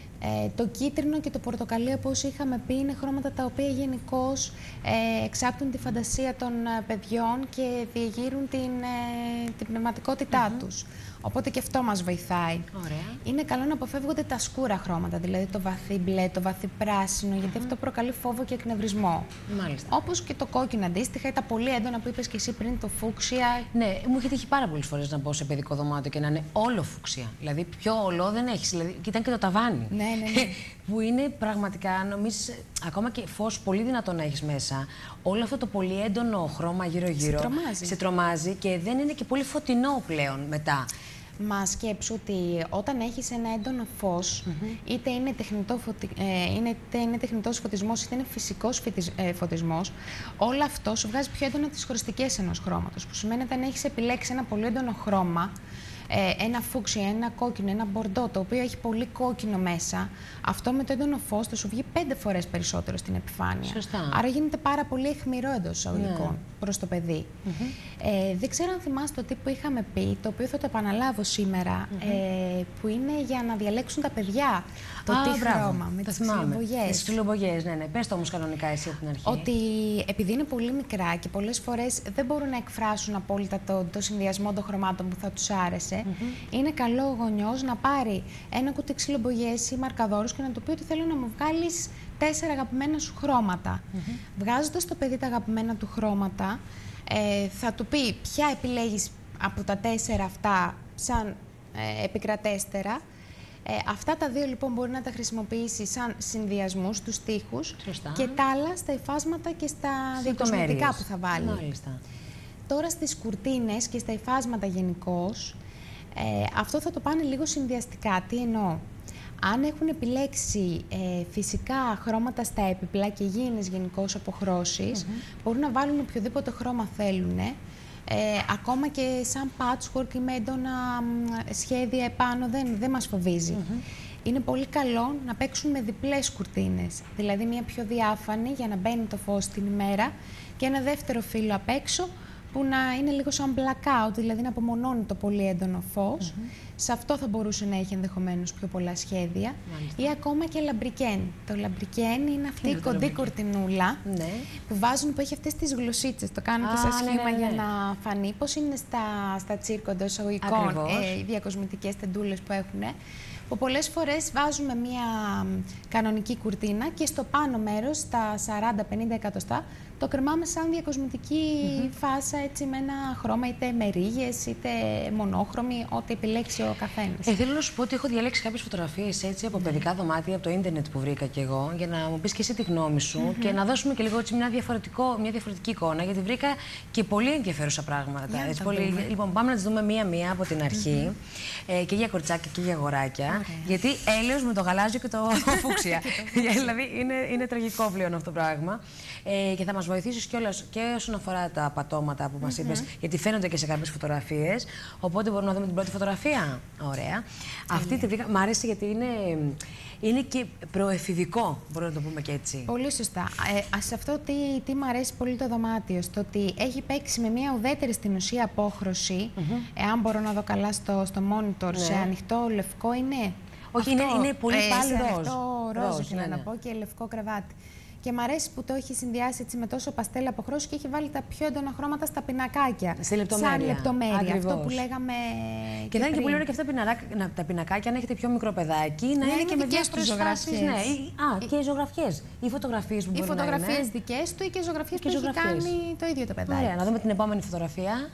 Speaker 3: Ε, το κίτρινο και το πορτοκαλί, όπως είχαμε πει, είναι χρώματα τα οποία γενικώς ε, εξάπτουν τη φαντασία των ε, παιδιών και διεγείρουν την, ε, την πνευματικότητά mm-hmm. τους. Οπότε και αυτό μας βοηθάει.
Speaker 1: Ωραία.
Speaker 3: Είναι καλό να αποφεύγονται τα σκούρα χρώματα, δηλαδή το βαθύ μπλε, το βαθύ πράσινο, mm-hmm. γιατί αυτό προκαλεί φόβο και εκνευρισμό.
Speaker 1: Μάλιστα.
Speaker 3: Όπως και το κόκκινο αντίστοιχα, ή τα πολύ έντονα που είπες και εσύ πριν, το φούξια.
Speaker 1: Ναι, μου έχει τύχει πάρα πολλές φορές να μπω σε παιδικό δωμάτιο και να είναι όλο φούξια. Δηλαδή, πιο ολό δεν έχεις. Δηλαδή, και ήταν και το ταβάνι.
Speaker 3: Ναι, ναι, ναι.
Speaker 1: Που είναι πραγματικά, νομίζεις, ακόμα και φως πολύ δυνατό να έχεις μέσα. Όλο αυτό το πολύ έντονο χρώμα γύρω-γύρω.
Speaker 3: Σε τρομάζει.
Speaker 1: Σε τρομάζει και δεν είναι και πολύ φωτεινό πλέον μετά.
Speaker 3: Μα σκέψου ότι όταν έχεις ένα έντονο φως, mm-hmm. είτε είναι, τεχνητό φωτι... ε, είναι, είτε είναι τεχνητός φωτισμός, είτε είναι φυσικός φωτισ... ε, φωτισμός, όλο αυτό σου βγάζει πιο έντονα τις χωριστικές ενός χρώματος. Που σημαίνει ότι αν έχεις επιλέξει ένα πολύ έντονο χρώμα, ε, ένα φούξια, ένα κόκκινο, ένα μπορντό, το οποίο έχει πολύ κόκκινο μέσα, αυτό με το έντονο φως θα σου βγει πέντε φορές περισσότερο στην επιφάνεια.
Speaker 1: Σωστά.
Speaker 3: Άρα γίνεται πάρα πολύ αιχμηρό εντός εισαγωγικών yeah. προς το παιδί. Mm-hmm. ε, δεν ξέρω αν θυμάστε το τι που είχαμε πει, το οποίο θα το επαναλάβω σήμερα, mm-hmm. ε, που είναι για να διαλέξουν τα παιδιά το
Speaker 1: Α,
Speaker 3: τι
Speaker 1: μπράβο.
Speaker 3: χρώμα, με τις ξυλομπογιές.
Speaker 1: Τις ξυλομπογιές, ναι, ναι. Πες το όμως κανονικά εσύ από την αρχή.
Speaker 3: Ότι επειδή είναι πολύ μικρά και πολλές φορές δεν μπορούν να εκφράσουν απόλυτα το, το συνδυασμό των χρωμάτων που θα τους άρεσε, mm-hmm. είναι καλό ο γονιός να πάρει ένα κουτί ξυλομπογιές ή μαρκαδόρους και να του πει ότι θέλω να μου βγάλεις τέσσερα αγαπημένα σου χρώματα. Mm-hmm. Βγάζοντας το παιδί τα αγαπημένα του χρώματα, ε, θα του πει ποια επιλέγεις από τα τέσσερα αυτά σαν ε, επικρατέστερα. Ε, αυτά τα δύο λοιπόν μπορεί να τα χρησιμοποιήσει σαν συνδυασμούς στους στίχους και τα άλλα στα υφάσματα και στα διακοσμητικά που θα βάλει.
Speaker 1: Μάλιστα.
Speaker 3: Τώρα στις κουρτίνες και στα υφάσματα γενικώς, ε, αυτό θα το πάνε λίγο συνδυαστικά. Τι εννοώ? Αν έχουν επιλέξει ε, φυσικά χρώματα στα έπιπλα και γήινες γενικώς αποχρώσεις, mm-hmm. μπορούν να βάλουν οποιοδήποτε χρώμα θέλουν. Ε, ακόμα και σαν patchwork ή με έντονα σχέδια επάνω δεν, δεν μας φοβίζει. Mm-hmm. Είναι πολύ καλό να παίξουν με διπλές κουρτίνες, δηλαδή μια πιο διάφανη για να μπαίνει το φως την ημέρα και ένα δεύτερο φύλλο απ' έξω που να είναι λίγο σαν blackout, δηλαδή να απομονώνει το πολύ έντονο φως. Mm-hmm. Σε αυτό θα μπορούσε να έχει ενδεχομένως πιο πολλά σχέδια. Μάλιστα. Ή ακόμα και λαμπρικέν. Το λαμπρικέν είναι αυτή η κοντή κουρτινούλα
Speaker 1: ναι.
Speaker 3: που βάζουν, που έχει αυτές τις γλωσσίτσες. Το κάνω και σαν σχήμα ναι, ναι, ναι. για να φανεί πώς είναι στα, στα τσίρκο εντός εισαγωγικών ε, οι διακοσμητικές τεντούλες που έχουν. Που πολλές φορές βάζουμε μια κανονική κουρτίνα και στο πάνω μέρος, στα σαράντα πενήντα εκατοστά, το κρεμάμε σαν διακοσμητική mm-hmm. φάσα, έτσι, με ένα χρώμα, είτε με ρίγες, είτε μονόχρωμη, ό,τι επιλέξει ο καθένας.
Speaker 1: Ε, θέλω να σου πω ότι έχω διαλέξει κάποιες φωτογραφίες έτσι, από παιδικά δωμάτια, από το ίντερνετ που βρήκα κι εγώ, για να μου πεις και εσύ τη γνώμη σου mm-hmm. και να δώσουμε και λίγο έτσι, μια, διαφορετικό, μια διαφορετική εικόνα, γιατί βρήκα και πολύ ενδιαφέρουσα πράγματα. Έτσι, πολύ... Λοιπόν, πάμε να τις δούμε μία-μία από την αρχή, mm-hmm. ε, και για κοριτσάκια και για αγοράκια. Okay. Γιατί έλεος με το γαλάζιο και το φούξια. Δηλαδή είναι, είναι τραγικό πλέον αυτό το πράγμα. Ε, και θα μας βοηθήσεις κιόλας και όσον αφορά τα πατώματα που μας mm-hmm. είπες, γιατί φαίνονται και σε κάποιες φωτογραφίες. Οπότε μπορούμε να δούμε την πρώτη φωτογραφία. Ωραία. Mm-hmm. Αυτή τη βρήκα. Μ' άρεσε γιατί είναι, είναι και προεφηβικό, μπορούμε να το πούμε και έτσι.
Speaker 3: Πολύ σωστά. Ε, σε αυτό τι, τι μ' αρέσει πολύ το δωμάτιο, στο ότι έχει παίξει με μια ουδέτερη στην ουσία απόχρωση. Mm-hmm. Εάν μπορώ να δω καλά στο, στο monitor, ναι. σε ανοιχτό λευκό είναι.
Speaker 1: Όχι, είναι, είναι πολύ ε, πάλι ροζ.
Speaker 3: Ανοιχτό ροζ, ήθελα ναι, ναι. να πω, και λευκό κρεβάτι. Και μ' αρέσει που το έχει συνδυάσει έτσι με τόσο παστέλα αποχρώσεις και έχει βάλει τα πιο έντονα χρώματα στα πινακάκια.
Speaker 1: Στη λεπτομέρεια.
Speaker 3: Σαν λεπτομέρεια.
Speaker 1: Ακριβώς.
Speaker 3: Αυτό που λέγαμε.
Speaker 1: Και,
Speaker 3: και
Speaker 1: δεν είναι και πολύ ωραία και αυτά τα πινακάκια, αν έχετε πιο μικρό παιδάκι, να
Speaker 3: ναι,
Speaker 1: είναι και με
Speaker 3: διάφορες φάσεις.
Speaker 1: Ναι. Α, και οι ζωγραφιές. Οι φωτογραφίες που μπορεί να είναι. Οι φωτογραφίες
Speaker 3: δικές του ή και οι ζωγραφίες που έχει κάνει το ίδιο το παιδάκι.
Speaker 1: Ωραία, να δούμε την επόμενη φωτογραφία.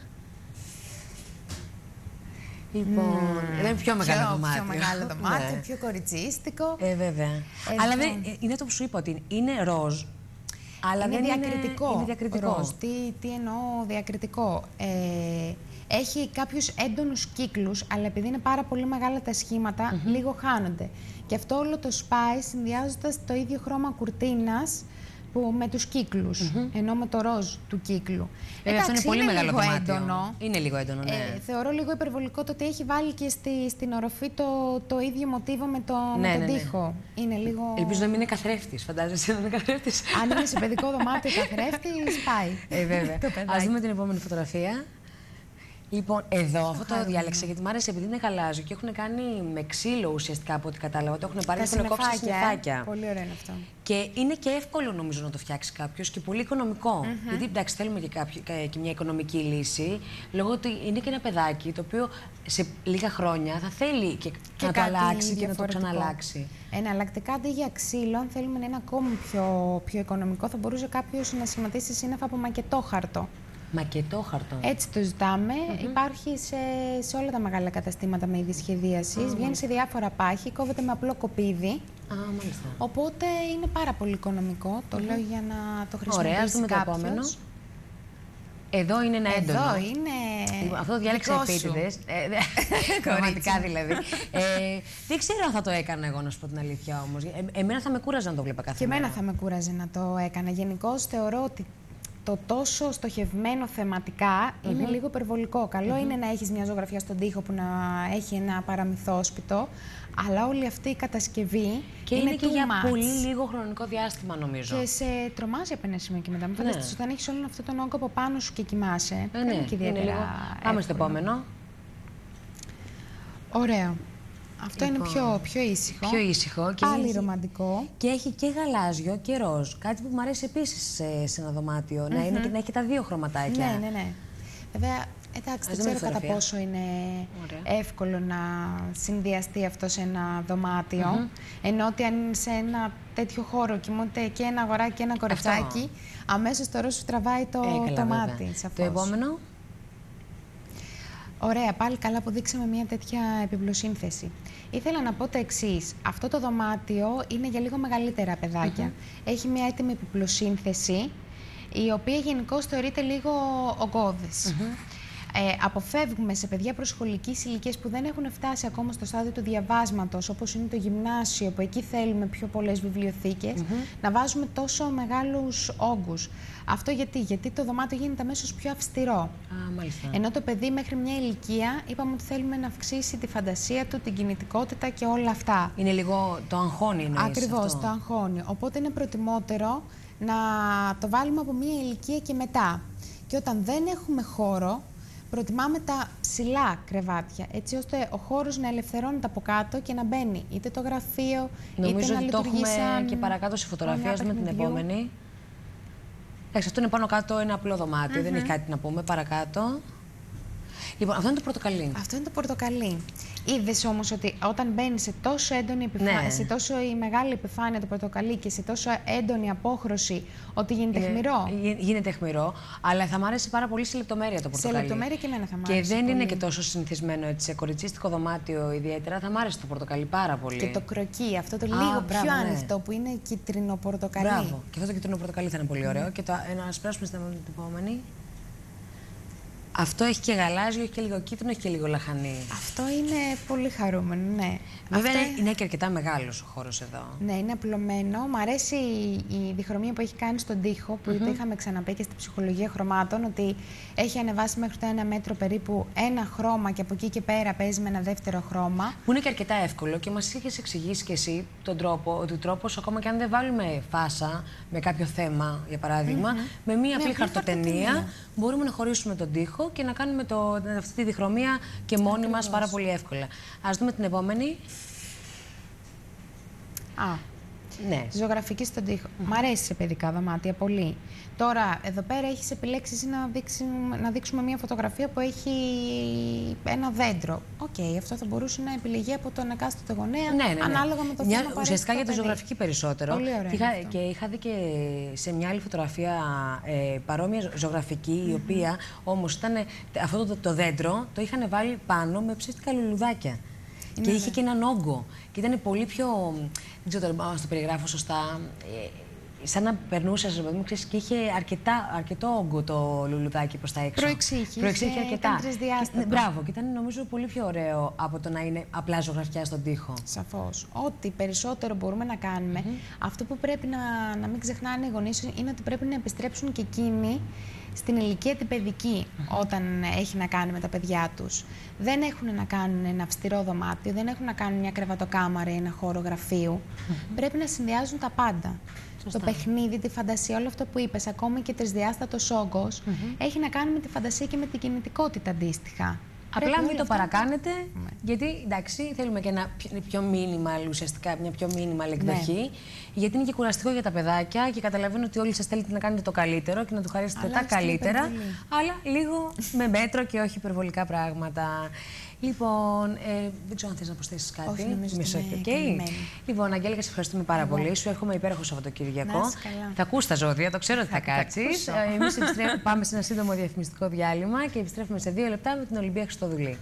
Speaker 1: Λοιπόν, mm. είναι πιο μεγάλο
Speaker 3: πιο,
Speaker 1: δωμάτιο.
Speaker 3: Πιο μεγάλο δωμάτιο, πιο κοριτσίστικο.
Speaker 1: Ε, βέβαια.
Speaker 3: Εδώ.
Speaker 1: Αλλά δεν, είναι το που σου είπα ότι είναι ροζ. Αλλά
Speaker 3: είναι
Speaker 1: δεν
Speaker 3: διακριτικό.
Speaker 1: Είναι, είναι διακριτικό.
Speaker 3: Ροζ. Τι, τι εννοώ διακριτικό. Ε, έχει κάποιους έντονους κύκλους, αλλά επειδή είναι πάρα πολύ μεγάλα τα σχήματα, mm-hmm. λίγο χάνονται. Και αυτό όλο το σπάει συνδυάζοντας το ίδιο χρώμα κουρτίνας που με τους κύκλους, mm-hmm. ενώ με το ροζ του κύκλου.
Speaker 1: Ε, αυτό είναι πολύ
Speaker 3: είναι
Speaker 1: μεγάλο
Speaker 3: λίγο
Speaker 1: δωμάτιο.
Speaker 3: Έντονο.
Speaker 1: Είναι λίγο έντονο, ναι.
Speaker 3: Ε, θεωρώ λίγο υπερβολικό το ότι έχει βάλει και στη, στην οροφή το, το ίδιο μοτίβο με, το,
Speaker 1: ναι,
Speaker 3: με τον
Speaker 1: ναι, ναι.
Speaker 3: τοίχο. Είναι λίγο...
Speaker 1: Ελπίζω να μην είναι καθρέφτης. Φαντάζεσαι να είναι καθρέφτης.
Speaker 3: Αν είναι σε παιδικό δωμάτιο καθρέφτης, πάει.
Speaker 1: Ε, βέβαια. Ας δούμε την επόμενη φωτογραφία. Λοιπόν, εδώ αυτό το διάλεξα γιατί μου άρεσε επειδή είναι γαλάζιο και έχουν κάνει με ξύλο ουσιαστικά από ό,τι κατάλαβα. Το έχουν πάρει και έχουν κόψει συννεφάκια.
Speaker 3: Πολύ ωραίο είναι αυτό.
Speaker 1: Και είναι και εύκολο νομίζω να το φτιάξει κάποιο και πολύ οικονομικό. Mm-hmm. Γιατί εντάξει, θέλουμε και, κάποιο, και μια οικονομική λύση. Λόγω ότι είναι και ένα παιδάκι το οποίο σε λίγα χρόνια θα θέλει και, και να το αλλάξει και να το ξαναλλάξει.
Speaker 3: Εναλλακτικά αντί για ξύλο, αν θέλουμε να είναι ακόμη πιο, πιο οικονομικό, θα μπορούσε κάποιο να σχηματίσει σύννεφα από μακετόχαρτο.
Speaker 1: Μακετόχαρτο.
Speaker 3: Έτσι το ζητάμε.
Speaker 1: Mm-hmm.
Speaker 3: Υπάρχει σε, σε όλα τα μεγάλα καταστήματα με είδη σχεδίασης. Mm-hmm. Βγαίνει σε διάφορα πάχη, κόβεται με απλό κοπίδι.
Speaker 1: Α, μάλιστα.
Speaker 3: Οπότε είναι πάρα πολύ οικονομικό. Το mm-hmm. λέω για να το χρησιμοποιήσει.
Speaker 1: Ωραία, ας δούμε το επόμενο. Εδώ είναι ένα έντονο.
Speaker 3: Εδώ είναι.
Speaker 1: Λοιπόν, αυτό το διάλεξα επίτηδες. Πραγματικά δηλαδή. ε, δεν ξέρω αν θα το έκανα εγώ, να σου πω την αλήθεια όμως. Ε, εμένα θα με κούραζε να το βλέπα κάθε
Speaker 3: Και
Speaker 1: μέρα.
Speaker 3: εμένα θα με κούραζε να το έκανα. Γενικώς θεωρώ ότι το τόσο στοχευμένο θεματικά mm-hmm. είναι λίγο υπερβολικό. Καλό mm-hmm. είναι να έχεις μια ζωγραφιά στον τοίχο που να έχει ένα παραμυθόσπιτο, αλλά όλη αυτή η κατασκευή
Speaker 1: και
Speaker 3: είναι,
Speaker 1: είναι και για
Speaker 3: much.
Speaker 1: πολύ λίγο χρονικό διάστημα, νομίζω.
Speaker 3: Και σε τρομάζει από ένα σημείο και μετά. Μου
Speaker 1: ναι.
Speaker 3: φανταστείς όταν έχεις όλον αυτόν τον όγκο από πάνω σου και κοιμάσαι.
Speaker 1: Ε,
Speaker 3: δεν
Speaker 1: ναι.
Speaker 3: είναι και ιδιαίτερα
Speaker 1: λίγο... Πάμε στο επόμενο.
Speaker 3: Ωραίο. Αυτό λοιπόν, είναι πιο, πιο ήσυχο.
Speaker 1: Πιο ήσυχο. Και
Speaker 3: πάλι
Speaker 1: έχει,
Speaker 3: ρομαντικό.
Speaker 1: Και έχει και γαλάζιο και ροζ. Κάτι που μου αρέσει επίσης σε, σε ένα δωμάτιο. Mm-hmm. Να, είναι, να έχει και τα δύο χρωματάκια.
Speaker 3: Ναι, ναι, ναι. Βέβαια, εντάξει, δεν ξέρω κατά πόσο είναι Ωραία. εύκολο να συνδυαστεί αυτό σε ένα δωμάτιο. Mm-hmm. Ενώ ότι αν είναι σε ένα τέτοιο χώρο κοιμούνται και ένα αγοράκι και ένα κοριτσάκι, αμέσως το ροζ σου τραβάει το, ε, το μάτι. Σαφώς.
Speaker 1: Το επόμενο.
Speaker 3: Ωραία, πάλι καλά που δείξαμε μια τέτοια επιπλοσύνθεση. Ήθελα να πω το εξής. Αυτό το δωμάτιο είναι για λίγο μεγαλύτερα παιδάκια. Mm-hmm. Έχει μια έτοιμη επιπλοσύνθεση, η οποία γενικώς θεωρείται λίγο ογκώδης. Mm-hmm. Ε, αποφεύγουμε σε παιδιά προσχολικής ηλικίας που δεν έχουν φτάσει ακόμα στο στάδιο του διαβάσματος, όπως είναι το γυμνάσιο, που εκεί θέλουμε πιο πολλές βιβλιοθήκες, mm-hmm. να βάζουμε τόσο μεγάλους όγκους. Αυτό γιατί, γιατί το δωμάτιο γίνεται αμέσως πιο αυστηρό.
Speaker 1: Α, μάλιστα.
Speaker 3: Ενώ το παιδί μέχρι μια ηλικία είπαμε ότι θέλουμε να αυξήσει τη φαντασία του, την κινητικότητα και όλα αυτά.
Speaker 1: Είναι λίγο το αγχώνει, εννοείς.
Speaker 3: Ακριβώς,
Speaker 1: αυτό.
Speaker 3: το αγχώνει. Οπότε είναι προτιμότερο να το βάλουμε από μια ηλικία και μετά. Και όταν δεν έχουμε χώρο, προτιμάμε τα ψηλά κρεβάτια, έτσι ώστε ο χώρος να ελευθερώνεται από κάτω και να μπαίνει είτε το γραφείο,
Speaker 1: Νομίζω
Speaker 3: είτε να
Speaker 1: ότι
Speaker 3: λειτουργεί
Speaker 1: το έχουμε
Speaker 3: σαν...
Speaker 1: και παρακάτω σε φωτογραφία, με την επόμενη. Εντάξει, αυτό είναι πάνω κάτω ένα απλό δωμάτιο, mm-hmm. δεν έχει κάτι να πούμε. Παρακάτω. Λοιπόν, αυτό είναι το πορτοκαλί.
Speaker 3: Αυτό είναι το πορτοκαλί. Είδες όμως ότι όταν μπαίνει σε τόσο έντονη επιφάνεια, ναι. σε τόσο η μεγάλη επιφάνεια το πορτοκαλί και σε τόσο έντονη απόχρωση, ότι γίνεται
Speaker 1: είναι,
Speaker 3: αιχμηρό.
Speaker 1: Γίνεται αιχμηρό, αλλά θα μ' άρεσε πάρα πολύ σε λεπτομέρεια το πορτοκαλί.
Speaker 3: Σε λεπτομέρεια και εμένα θα μ' άρεσε.
Speaker 1: Και δεν
Speaker 3: πολύ.
Speaker 1: είναι και τόσο συνηθισμένο έτσι, σε κοριτσίστικο δωμάτιο ιδιαίτερα. Θα μ' άρεσε το πορτοκαλί πάρα πολύ.
Speaker 3: Και το κροκί, αυτό το
Speaker 1: Α,
Speaker 3: λίγο
Speaker 1: μπράβο,
Speaker 3: πιο
Speaker 1: ναι.
Speaker 3: άνοιχτο που είναι κίτρινο πορτοκαλί.
Speaker 1: Μπράβο. Και αυτό το κίτρινο πορτοκαλί θα είναι πολύ ωραίο. Mm. Και το, ένα, ας περάσουμε στην επόμενη. Αυτό έχει και γαλάζιο, έχει και λίγο κίτρινο, έχει και λίγο λαχανί.
Speaker 3: Αυτό είναι πολύ χαρούμενο, ναι.
Speaker 1: Βέβαια
Speaker 3: Αυτό...
Speaker 1: είναι και αρκετά μεγάλος ο χώρος εδώ.
Speaker 3: Ναι, είναι απλωμένο. Μ' αρέσει η διχρωμία που έχει κάνει στον τοίχο, που mm-hmm. το είχαμε ξαναπεί και στη ψυχολογία χρωμάτων, ότι έχει ανεβάσει μέχρι το ένα μέτρο περίπου ένα χρώμα και από εκεί και πέρα παίζει με ένα δεύτερο χρώμα.
Speaker 1: Που είναι και αρκετά εύκολο και μας είχες εξηγήσει και εσύ τον τρόπο, ότι ο τρόπος, ακόμα και αν δεν βάλουμε φάσα με κάποιο θέμα, για παράδειγμα, mm-hmm. με μία απλή ναι, χαρτοτενία μπορούμε να χωρίσουμε τον τοίχο και να κάνουμε το, αυτή τη διχρωμία και μόνοι Ακριβώς. μας πάρα πολύ εύκολα. Ας δούμε την επόμενη.
Speaker 3: Α,
Speaker 1: ναι.
Speaker 3: Ζωγραφική στον τοίχο. Mm. Μ' αρέσει σε παιδικά δωμάτια πολύ. Τώρα, εδώ πέρα έχεις επιλέξει εσύ να, δείξουμε, να δείξουμε μια φωτογραφία που έχει ένα δέντρο. Οκ, okay, αυτό θα μπορούσε να επιλεγεί από τον εκάστοτε γονέα, ναι, ναι, ναι. ανάλογα με το θέμα που
Speaker 1: ουσιαστικά για τη
Speaker 3: παιδί.
Speaker 1: ζωγραφική περισσότερο.
Speaker 3: Πολύ ωραία.
Speaker 1: Και είχα, και είχα δει και σε μια άλλη φωτογραφία ε, παρόμοια ζωγραφική, mm-hmm. η οποία όμως ήταν αυτό το, το δέντρο το είχαν βάλει πάνω με ψεύτικα λουλουδάκια. Είναι, και είχε ναι. και έναν όγκο. Και ήταν πολύ πιο. Δεν ξέρω αν το περιγράφω σωστά. σαν να περνούσε, ρε παιδί μου, ξέρεις, και είχε αρκετά, αρκετό όγκο το λουλουδάκι προς τα έξω.
Speaker 3: Προεξήχη.
Speaker 1: Προεξήχη αρκετά.
Speaker 3: Ήταν τρισδιάστατο.
Speaker 1: Μπράβο, και ήταν νομίζω πολύ πιο ωραίο από το να είναι απλά ζωγραφιά στον τοίχο.
Speaker 3: Σαφώς. Ό,τι περισσότερο μπορούμε να κάνουμε, mm-hmm. αυτό που πρέπει να, να μην ξεχνάνε οι γονείς είναι ότι πρέπει να επιστρέψουν και εκείνοι στην ηλικία την παιδική, mm-hmm. όταν έχει να κάνει με τα παιδιά τους. Δεν έχουν να κάνουν ένα αυστηρό δωμάτιο, δεν έχουν να κάνουν μια κρεβατοκάμαρα ή ένα χώρο γραφείου. Mm-hmm. Πρέπει να συνδυάζουν τα πάντα. Σωστά. Το παιχνίδι, τη φαντασία, όλο αυτό που είπες, ακόμη και τρισδιάστατος όγκος, mm-hmm. έχει να κάνει με τη φαντασία και με την κινητικότητα αντίστοιχα.
Speaker 1: Απλά μην το παρακάνετε, ναι. γιατί εντάξει, θέλουμε και ένα πιο minimal, ουσιαστικά μια πιο minimal εκδοχή. Ναι. Γιατί είναι και κουραστικό για τα παιδάκια και καταλαβαίνω ότι όλοι σας θέλετε να κάνετε το καλύτερο και να του χαρίσετε αλλά τα καλύτερα. Αλλά λίγο με μέτρο και όχι υπερβολικά πράγματα. Λοιπόν, ε, δεν ξέρω αν θες να προσθέσεις κάτι.
Speaker 3: Όχι, νομίζω
Speaker 1: Μισό και okay. Λοιπόν, Αγγέλικα, σε ευχαριστούμε πάρα Εγώ. πολύ. Σου εύχομαι υπέροχο Σαββατοκύριακο. Θα ακούς τα ζώδια, το ξέρω ότι θα, θα κάτσεις. Εμείς πάμε σε ένα σύντομο διαφημιστικό διάλειμμα και επιστρέφουμε σε δύο λεπτά με την Ολυμπία Χριστοδουλή.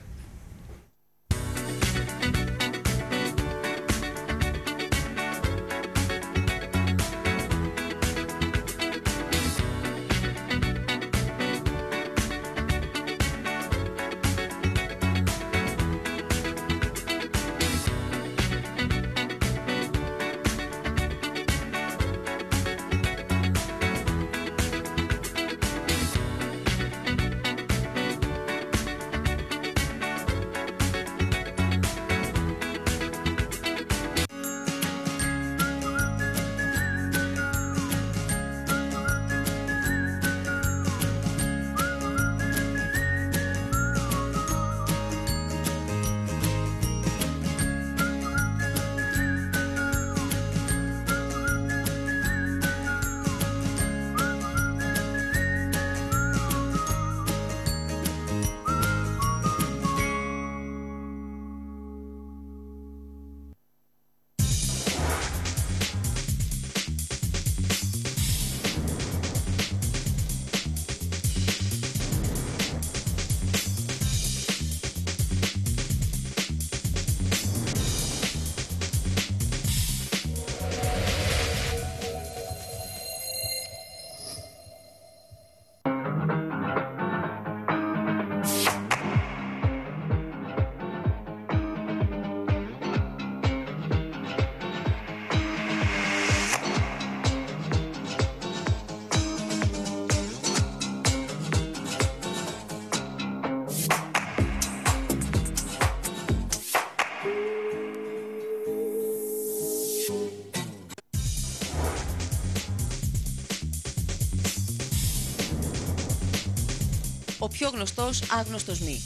Speaker 4: Ο πιο γνωστός άγνωστος μη.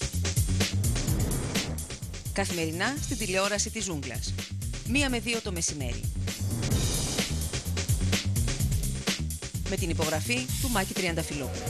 Speaker 4: Καθημερινά στην τηλεόραση της Ζούγκλας. Μία με δύο το μεσημέρι. Με την υπογραφή του Μάκη Τριανταφυλόπουλου.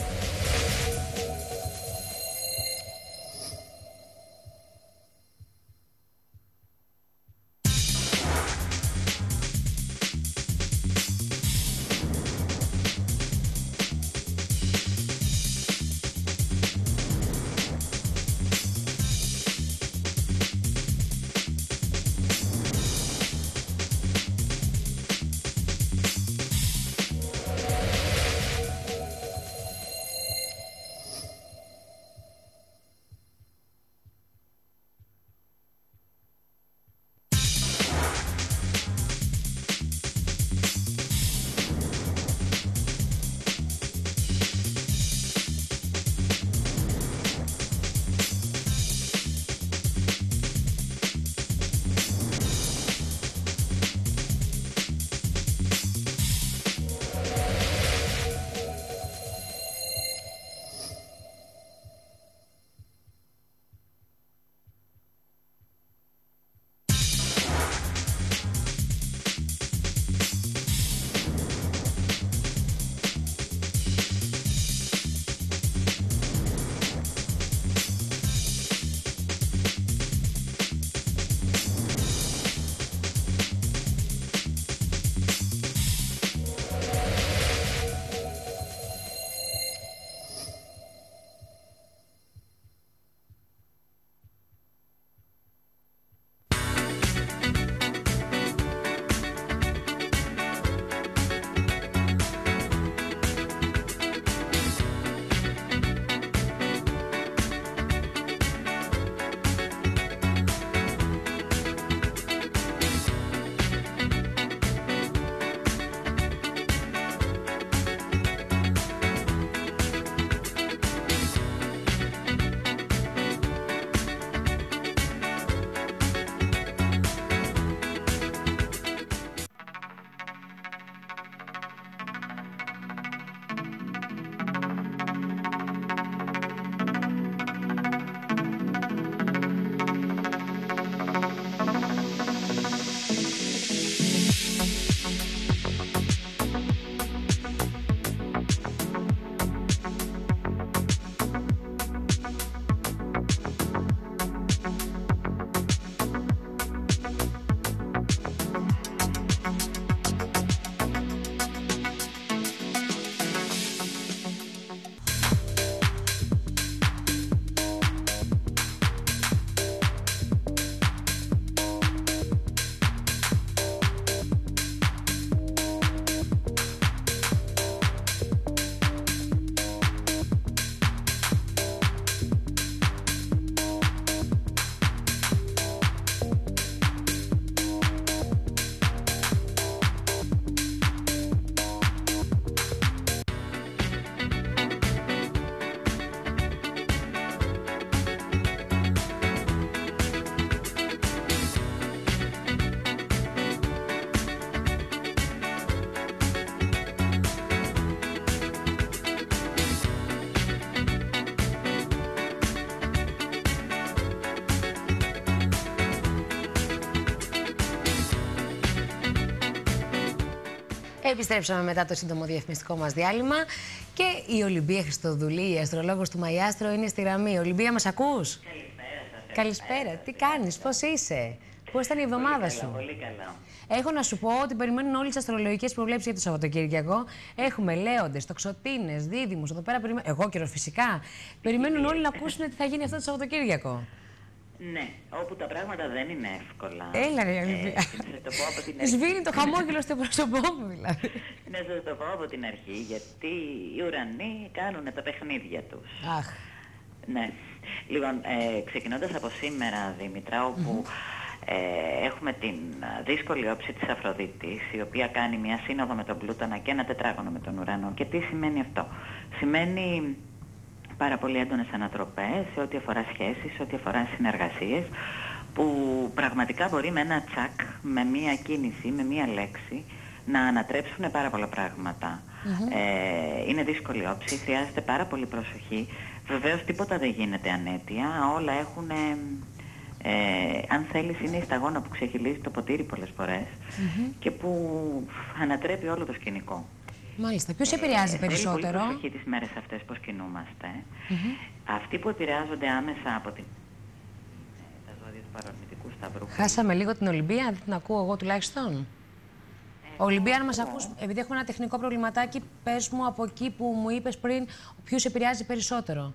Speaker 1: Επιστρέψαμε μετά το σύντομο διαφημιστικό μας διάλειμμα και η Ολυμπία Χριστοδουλή, η αστρολόγος του Μαϊάστρο, είναι στη γραμμή. Ολυμπία, μας ακούς?
Speaker 5: Καλησπέρα σας.
Speaker 1: Καλησπέρα. Τι κάνεις, πώς είσαι, πώς ήταν η εβδομάδα
Speaker 5: πολύ
Speaker 1: σου?
Speaker 5: Καλά, πολύ καλά.
Speaker 1: Έχω να σου πω ότι περιμένουν όλες τις αστρολογικές προβλέψεις για το Σαββατοκύριακο. Έχουμε λέοντες, τοξοτίνες, δίδυμους. Εδώ πέρα περιμένουν. Εγώ καιρό φυσικά. Περιμένουν όλοι να ακούσουν τι θα γίνει αυτό το Σαββατοκύριακο.
Speaker 5: Ναι, όπου τα πράγματα δεν είναι εύκολα.
Speaker 1: Έλα, ρε Ολυμπία.
Speaker 5: Ε, να σας το πω από την αρχή.
Speaker 1: Σβήνει το χαμόγελο στο πρόσωπό μου, δηλαδή.
Speaker 5: Να σας το πω από την αρχή, γιατί οι ουρανοί κάνουν τα παιχνίδια τους.
Speaker 1: Αχ.
Speaker 5: Ναι. Λοιπόν, ε, ξεκινώντας από σήμερα, Δήμητρα, όπου mm-hmm. ε, έχουμε την δύσκολη όψη της Αφροδίτης, η οποία κάνει μια σύνοδο με τον Πλούτονα και ένα τετράγωνο με τον Ουρανό. Και τι σημαίνει αυτό? Σημαίνει πάρα πολύ έντονες ανατροπές σε ό,τι αφορά σχέσεις, σε ό,τι αφορά συνεργασίες, που πραγματικά μπορεί με ένα τσακ, με μία κίνηση, με μία λέξη, να ανατρέψουν πάρα πολλά πράγματα. Mm-hmm. Ε, είναι δύσκολη όψη, χρειάζεται πάρα πολύ προσοχή. Βεβαίως τίποτα δεν γίνεται ανέτεια, όλα έχουν, ε, ε, αν θέλεις, είναι η σταγόνα που ξεχυλίζει το ποτήρι πολλές φορές mm-hmm. και που ανατρέπει όλο το σκηνικό.
Speaker 1: Μάλιστα. Ποιος επηρεάζει ε, περισσότερο?
Speaker 5: Θέλει πολύ προσοχή τις μέρες αυτές πως κινούμαστε.
Speaker 1: Mm-hmm.
Speaker 5: Αυτοί που επηρεάζονται άμεσα από την... τα ζώδια του παρορμητικού σταυρού.
Speaker 1: Χάσαμε λίγο την Ολυμπία, δεν την ακούω εγώ τουλάχιστον. Ε, Ολυμπία, αν μας ακούς, επειδή έχουμε ένα τεχνικό προβληματάκι, πες μου από εκεί που μου είπες πριν, ποιος επηρεάζει περισσότερο.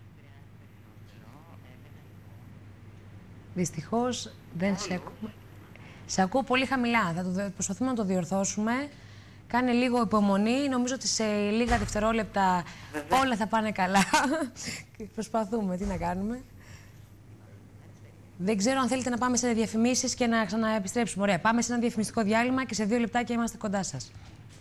Speaker 1: Δυστυχώς δεν σε ακούμε. Σε ακούω πολύ χαμηλά. Θα το προσπαθούμε να το διορθώσουμε. Κάνε λίγο υπομονή. Νομίζω ότι σε λίγα δευτερόλεπτα Βέβαια. όλα θα πάνε καλά. Προσπαθούμε. Τι να κάνουμε. Δεν ξέρω αν θέλετε να πάμε σε διαφημίσεις και να ξαναεπιστρέψουμε. Ωραία. Πάμε σε ένα διαφημιστικό διάλειμμα και σε δύο λεπτάκια είμαστε κοντά σας.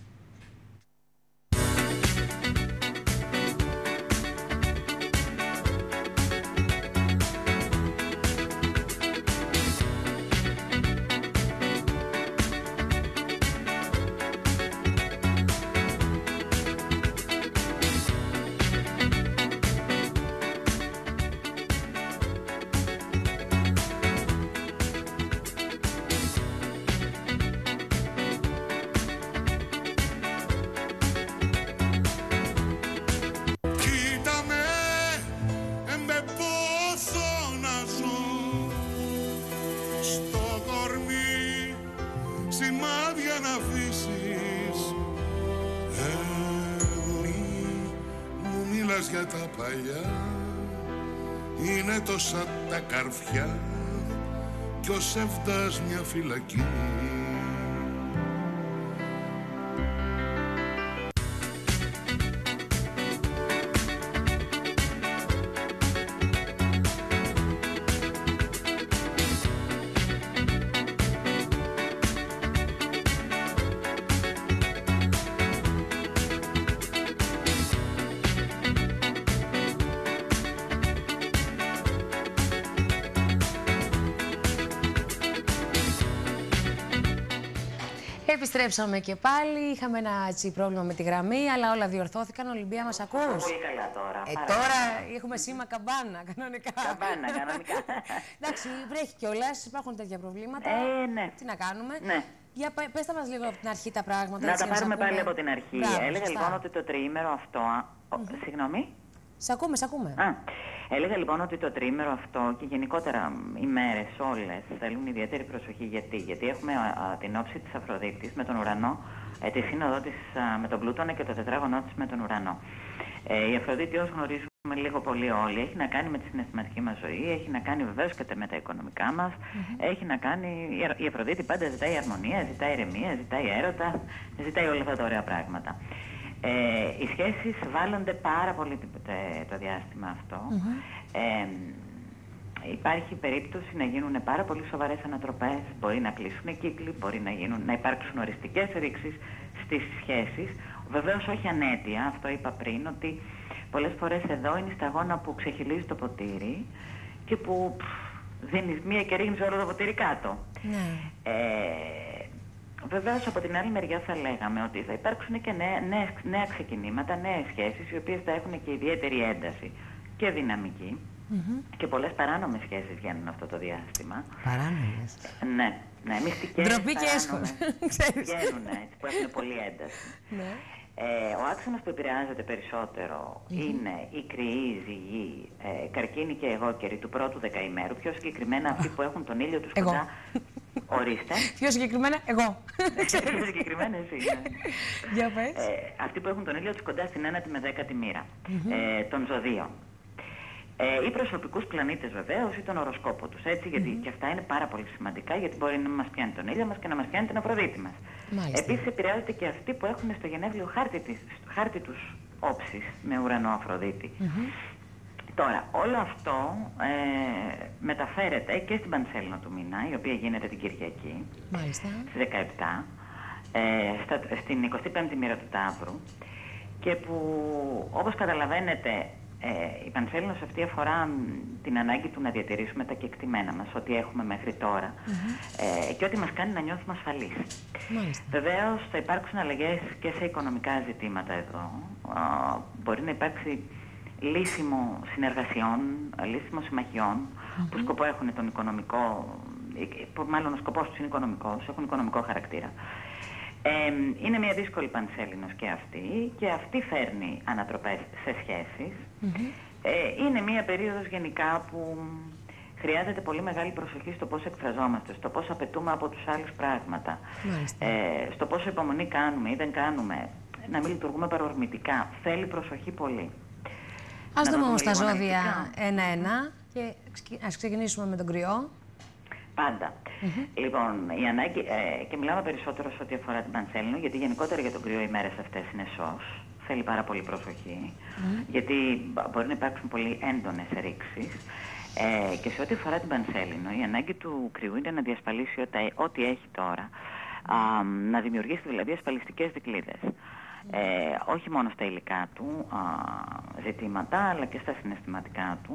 Speaker 6: Για τα παλιά είναι τόσα τα καρφιά κι ως έφτας μια φυλακή.
Speaker 1: Επιστρέψαμε και πάλι. Είχαμε ένα έτσι, πρόβλημα με τη γραμμή, αλλά όλα διορθώθηκαν. Ολυμπία, μας ακούς?
Speaker 5: Πολύ καλά τώρα.
Speaker 1: Ε, τώρα έχουμε σήμα καμπάνα, κανονικά.
Speaker 5: Καμπάνα, κανονικά.
Speaker 1: Εντάξει, βρέχει κιόλας, υπάρχουν τέτοια προβλήματα.
Speaker 5: Ε, ναι.
Speaker 1: Τι να κάνουμε.
Speaker 5: Ναι.
Speaker 1: Για πέστε μας λίγο από την αρχή τα πράγματα.
Speaker 5: Να
Speaker 1: έτσι,
Speaker 5: τα πάρουμε
Speaker 1: να
Speaker 5: πάλι από την αρχή.
Speaker 1: Μπράβο,
Speaker 5: Έλεγα
Speaker 1: σωστά.
Speaker 5: λοιπόν ότι το τριήμερο αυτό... Mm-hmm. Συγγνώμη.
Speaker 1: Σ' ακούμε, σ' ακούμε.
Speaker 5: Α, έλεγα λοιπόν ότι το τριήμερο αυτό και γενικότερα οι μέρες όλες θέλουν ιδιαίτερη προσοχή. Γιατί, Γιατί έχουμε α, α, την όψη της Αφροδίτης με τον Ουρανό, ε, τη σύνοδο της α, με τον Πλούτονα και το τετράγωνό της με τον Ουρανό. Ε, η Αφροδίτη, όσο γνωρίζουμε λίγο πολύ όλοι, έχει να κάνει με τη συναισθηματική μας ζωή, έχει να κάνει βεβαίως και με τα οικονομικά μας, mm-hmm. έχει να κάνει... Η Αφροδίτη πάντα ζητάει αρμονία, ζητάει ηρεμία, ζητάει έρωτα, ζητάει όλα αυτά τα ωραία πράγματα. Ε, οι σχέσεις βάλλονται πάρα πολύ το διάστημα αυτό. Mm-hmm. ε, υπάρχει περίπτωση να γίνουν πάρα πολύ σοβαρές ανατροπές, μπορεί να κλείσουν κύκλοι, μπορεί να, γίνουν, να υπάρξουν οριστικές ρήξεις στις σχέσεις. Βεβαίως όχι ανέτεια, αυτό είπα πριν, ότι πολλές φορές εδώ είναι η σταγόνα που ξεχυλίζει το ποτήρι και που δίνεις μία και ρίχνεις όλο το ποτήρι κάτω. Mm. Ε, Βεβαίως από την άλλη μεριά θα λέγαμε ότι θα υπάρξουν και νέα, νέα, νέα ξεκινήματα, νέες σχέσεις, οι οποίες θα έχουν και ιδιαίτερη ένταση και δυναμική. Mm-hmm. Και πολλές παράνομες σχέσεις βγαίνουν αυτό το διάστημα.
Speaker 1: Παράνομες.
Speaker 5: Ναι. Ναι, μυστικές.
Speaker 1: Ντροπή και έσχος.
Speaker 5: Βγαίνουν έτσι, που έχουν πολύ ένταση.
Speaker 1: Ναι.
Speaker 5: Ε, ο άξονας που επηρεάζεται περισσότερο mm-hmm. είναι η κρυή, ζυγή, ε, καρκίνη και εγώκεροι του πρώτου δεκαημέρου. Πιο συγκεκριμένα αυτοί που έχουν τον ήλιο τους κοντά. Ορίστε.
Speaker 1: Πιο συγκεκριμένα εγώ.
Speaker 5: Πιο συγκεκριμένα εσύ. Ναι.
Speaker 1: Για πες.
Speaker 5: Ε, αυτοί που έχουν τον ήλιο τους κοντά στην ένατη με δέκατη μοίρα mm-hmm. ε, των ζωδίων. Ε, ή προσωπικούς πλανήτες βεβαίως ή τον οροσκόπο τους, έτσι, γιατί mm-hmm. και αυτά είναι πάρα πολύ σημαντικά, γιατί μπορεί να μας πιάνει τον ήλιο μας και να μας πιάνει την Αφροδίτη μας. Επίσης επηρεάζονται και αυτοί που έχουν στο γενέθλιο χάρτη, της, χάρτη τους όψης με ουρανό Αφροδίτη. Mm-hmm. Τώρα, όλο αυτό ε, μεταφέρεται και στην Πανσέλινο του μήνα, η οποία γίνεται την Κυριακή,
Speaker 1: Μάλιστα.
Speaker 5: στις δεκαεπτά, ε, στα, στην εικοστή πέμπτη μοίρα του Ταύρου, και που, όπως καταλαβαίνετε, Ε, η Πανσέλινος αυτή αφορά την ανάγκη του να διατηρήσουμε τα κεκτημένα μας, ό,τι έχουμε μέχρι τώρα mm-hmm. ε, και ό,τι μας κάνει να νιώθουμε ασφαλείς. Mm-hmm. Βεβαίως θα υπάρξουν αλλαγές και σε οικονομικά ζητήματα εδώ. Α, μπορεί να υπάρξει λύσιμο συνεργασιών, λύσιμο συμμαχιών mm-hmm. που σκοπό έχουν τον οικονομικό, που μάλλον ο σκοπός τους είναι οικονομικός, έχουν οικονομικό χαρακτήρα. Ε, είναι μια δύσκολη Πανσέλινος και αυτή, και αυτή φέρνει ανατροπές σε σχέσεις. Mm-hmm. ε, είναι μια περίοδος γενικά που χρειάζεται πολύ μεγάλη προσοχή στο πώς εκφραζόμαστε, στο πώς απαιτούμε από τους άλλους πράγματα, mm-hmm. ε, στο πόσο υπομονή κάνουμε ή δεν κάνουμε, να μην λειτουργούμε παρορμητικά. Θέλει προσοχή πολύ.
Speaker 1: Ας δούμε όμως τα ζώδια ένα-ένα και ας ξεκινήσουμε με τον Κρυό.
Speaker 5: Πάντα. Mm-hmm. Λοιπόν, η ανάγκη, ε, και μιλάμε περισσότερο σε ό,τι αφορά την Πανσέλινο, γιατί γενικότερα για τον Κρυό οι μέρες αυτές είναι σως. Θέλει πάρα πολύ προσοχή, mm-hmm. γιατί μπορεί να υπάρξουν πολύ έντονες ρήξεις. Ε, και σε ό,τι αφορά την Πανσέλινο, η ανάγκη του Κρυού είναι να διασφαλίσει ό,τι έχει τώρα, α, να δημιουργήσει δηλαδή ασφαλιστικές δικλείδες. Ε, όχι μόνο στα υλικά του α, ζητήματα, αλλά και στα συναισθηματικά του.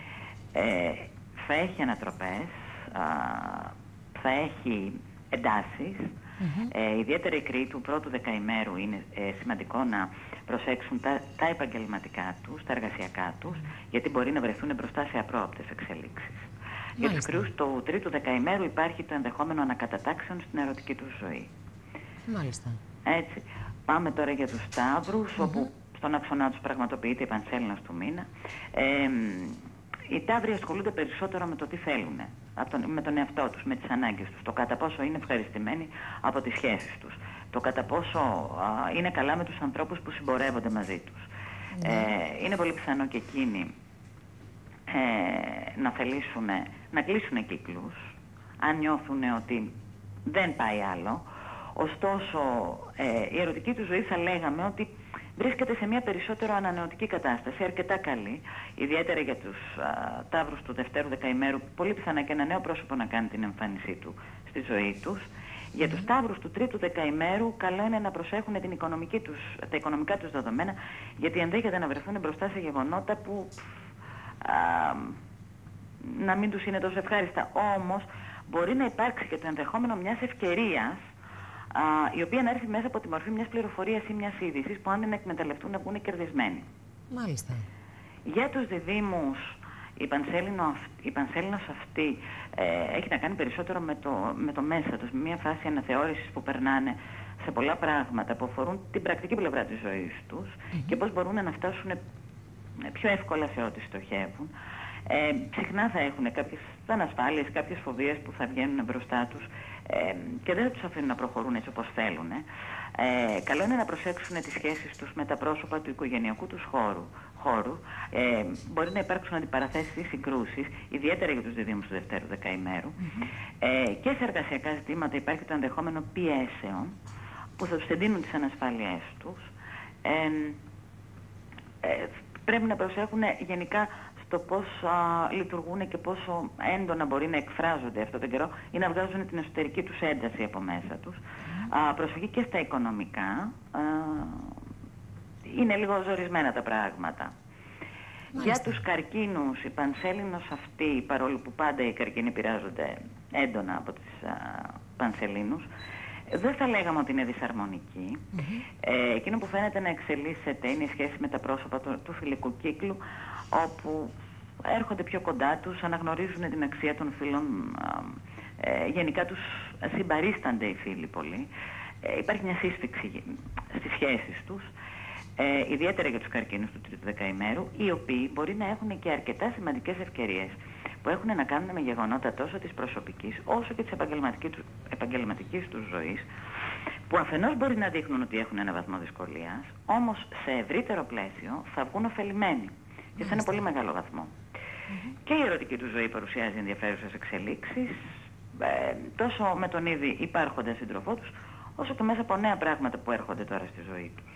Speaker 5: Ε, θα έχει ανατροπές, Uh, θα έχει εντάσεις, mm-hmm. ε, ιδιαίτερα οι Κρυοί του πρώτου δεκαημέρου είναι ε, σημαντικό να προσέξουν τα, τα επαγγελματικά τους, τα εργασιακά τους, γιατί μπορεί να βρεθούν μπροστά σε απρόοπτες εξελίξεις. Μάλιστα. Για τους Κρυούς του τρίτου δεκαημέρου υπάρχει το ενδεχόμενο ανακατατάξεων στην ερωτική τους ζωή.
Speaker 1: Μάλιστα.
Speaker 5: Έτσι. Πάμε τώρα για τους Σταύρους, mm-hmm. όπου στον άξονά τους πραγματοποιείται η Πανσέλινος του μήνα. Ε, Οι Ταύροι ασχολούνται περισσότερο με το τι θέλουν, με τον εαυτό τους, με τις ανάγκες τους, το κατά πόσο είναι ευχαριστημένοι από τις σχέσεις τους, το κατά πόσο α, είναι καλά με τους ανθρώπους που συμπορεύονται μαζί τους. Mm. Ε, είναι πολύ πιθανό και εκείνοι ε, να θελήσουν να κλείσουν κύκλους, αν νιώθουν ότι δεν πάει άλλο. Ωστόσο, ε, η ερωτική του ζωή θα λέγαμε ότι βρίσκεται σε μια περισσότερο ανανεωτική κατάσταση, αρκετά καλή, ιδιαίτερα για τους α, Ταύρους του δευτέρου δεκαημέρου, πολύ πιθανά και ένα νέο πρόσωπο να κάνει την εμφάνισή του στη ζωή τους. Για τους Ταύρους του τρίτου δεκαημέρου, καλό είναι να προσέχουν την οικονομική τους, τα οικονομικά τους δεδομένα, γιατί ενδέχεται να βρεθούν μπροστά σε γεγονότα που α, να μην τους είναι τόσο ευχάριστα. Όμως, μπορεί να υπάρξει και το ενδεχόμενο μιας ευκαιρίας, Uh, η οποία να έρθει μέσα από τη μορφή μιας πληροφορίας ή μιας είδησης που αν δεν εκμεταλλευτούν να βγουν κερδισμένοι.
Speaker 1: Μάλιστα.
Speaker 5: Για τους διδύμους, η, Πανσέλινο, η Πανσέλινος αυτή ε, έχει να κάνει περισσότερο με το, με το μέσα τους, με μια φάση αναθεώρησης που περνάνε σε πολλά πράγματα που αφορούν την πρακτική πλευρά της ζωής τους mm-hmm. και πώς μπορούν να φτάσουν πιο εύκολα σε ό,τι στοχεύουν. Ε, συχνά θα έχουν κάποιες ανασφάλειες, κάποιες φοβίες που θα βγαίνουν μπροστά τους ε, και δεν θα τους αφήνουν να προχωρούν έτσι όπως θέλουν. Ε, καλό είναι να προσέξουν τις σχέσεις τους με τα πρόσωπα του οικογενειακού τους χώρου. χώρου. Ε, μπορεί να υπάρξουν αντιπαραθέσεις ή συγκρούσεις, ιδιαίτερα για τους διδύμους του δευτέρου δεκαημέρου. Mm-hmm. Ε, και σε εργασιακά ζητήματα υπάρχει το ενδεχόμενο πιέσεων που θα τους εντείνουν τις ανασφάλειές τους. Ε, ε, πρέπει να προσέχουν γενικά στο πώς α, λειτουργούν και πόσο έντονα μπορεί να εκφράζονται αυτόν τον καιρό ή να βγάζουν την εσωτερική τους ένταση από μέσα τους. Α, προσοχή και στα οικονομικά. Α, είναι λίγο ζορισμένα τα πράγματα. Μάλιστα. Για τους καρκίνους, η Πανσέλινος αυτή, παρόλο που πάντα οι καρκίνοι πειράζονται έντονα από τις α, Πανσελίνους, δεν θα λέγαμε ότι είναι δυσαρμονική. Mm-hmm. Ε, εκείνο που φαίνεται να εξελίσσεται είναι η σχέση με τα πρόσωπα του, του φιλικού κύκλου, όπου έρχονται πιο κοντά τους, αναγνωρίζουν την αξία των φίλων α, Ε, γενικά τους συμπαρίστανται οι φίλοι πολύ. Ε, υπάρχει μια σύσφυξη στις σχέσεις τους, ε, ιδιαίτερα για τους καρκίνους του τρίτου δεκαημέρου, οι οποίοι μπορεί να έχουν και αρκετά σημαντικές ευκαιρίες που έχουν να κάνουν με γεγονότα τόσο της προσωπικής όσο και της επαγγελματικής, επαγγελματικής τους ζωής, που αφενός μπορεί να δείχνουν ότι έχουν ένα βαθμό δυσκολίας, όμως σε ευρύτερο πλαίσιο θα βγουν ωφελημένοι και σε ένα πολύ μεγάλο βαθμό. Mm-hmm. Και η ερωτική του ζωή παρουσιάζει ενδιαφέρουσες εξελίξεις, ε, τόσο με τον ήδη υπάρχοντα σύντροφό τους, όσο και μέσα από νέα πράγματα που έρχονται τώρα στη ζωή τους.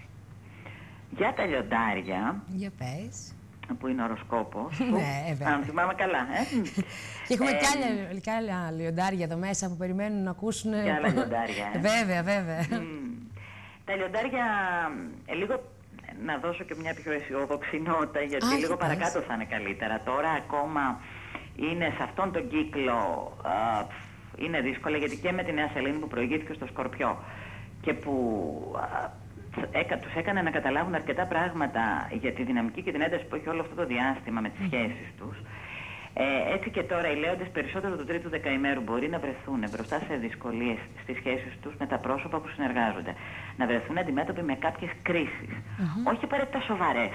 Speaker 5: Για τα λιοντάρια,
Speaker 1: για πες,
Speaker 5: που είναι οροσκόπος,
Speaker 1: ναι, βέβαια.
Speaker 5: Αν θυμάμαι καλά, ε.
Speaker 1: Και έχουμε
Speaker 5: ε,
Speaker 1: κι, άλλα, κι άλλα λιοντάρια εδώ μέσα που περιμένουν να ακούσουν.
Speaker 5: Κι άλλα λιοντάρια, ε.
Speaker 1: Βέβαια, βέβαια. Mm.
Speaker 5: Τα λιοντάρια, ε, λίγο να δώσω και μια πιο αισιόδοξη νότα, γιατί
Speaker 1: Α,
Speaker 5: λίγο
Speaker 1: πες.
Speaker 5: παρακάτω θα είναι καλύτερα. Τώρα ακόμα είναι σε αυτόν τον κύκλο, α, είναι δύσκολα, γιατί και με τη Νέα Σελήνη που προηγήθηκε στο Σκορπιό και που α, έκα, τους έκανε να καταλάβουν αρκετά πράγματα για τη δυναμική και την ένταση που έχει όλο αυτό το διάστημα με τις σχέσεις τους. Ε, έτσι και τώρα οι λέοντες περισσότερο του τρίτου δεκαημέρου μπορεί να βρεθούν μπροστά σε δυσκολίες στις σχέσεις τους με τα πρόσωπα που συνεργάζονται. Να βρεθούν αντιμέτωποι με κάποιες κρίσεις. Mm-hmm. Όχι απαραίτητα σοβαρές,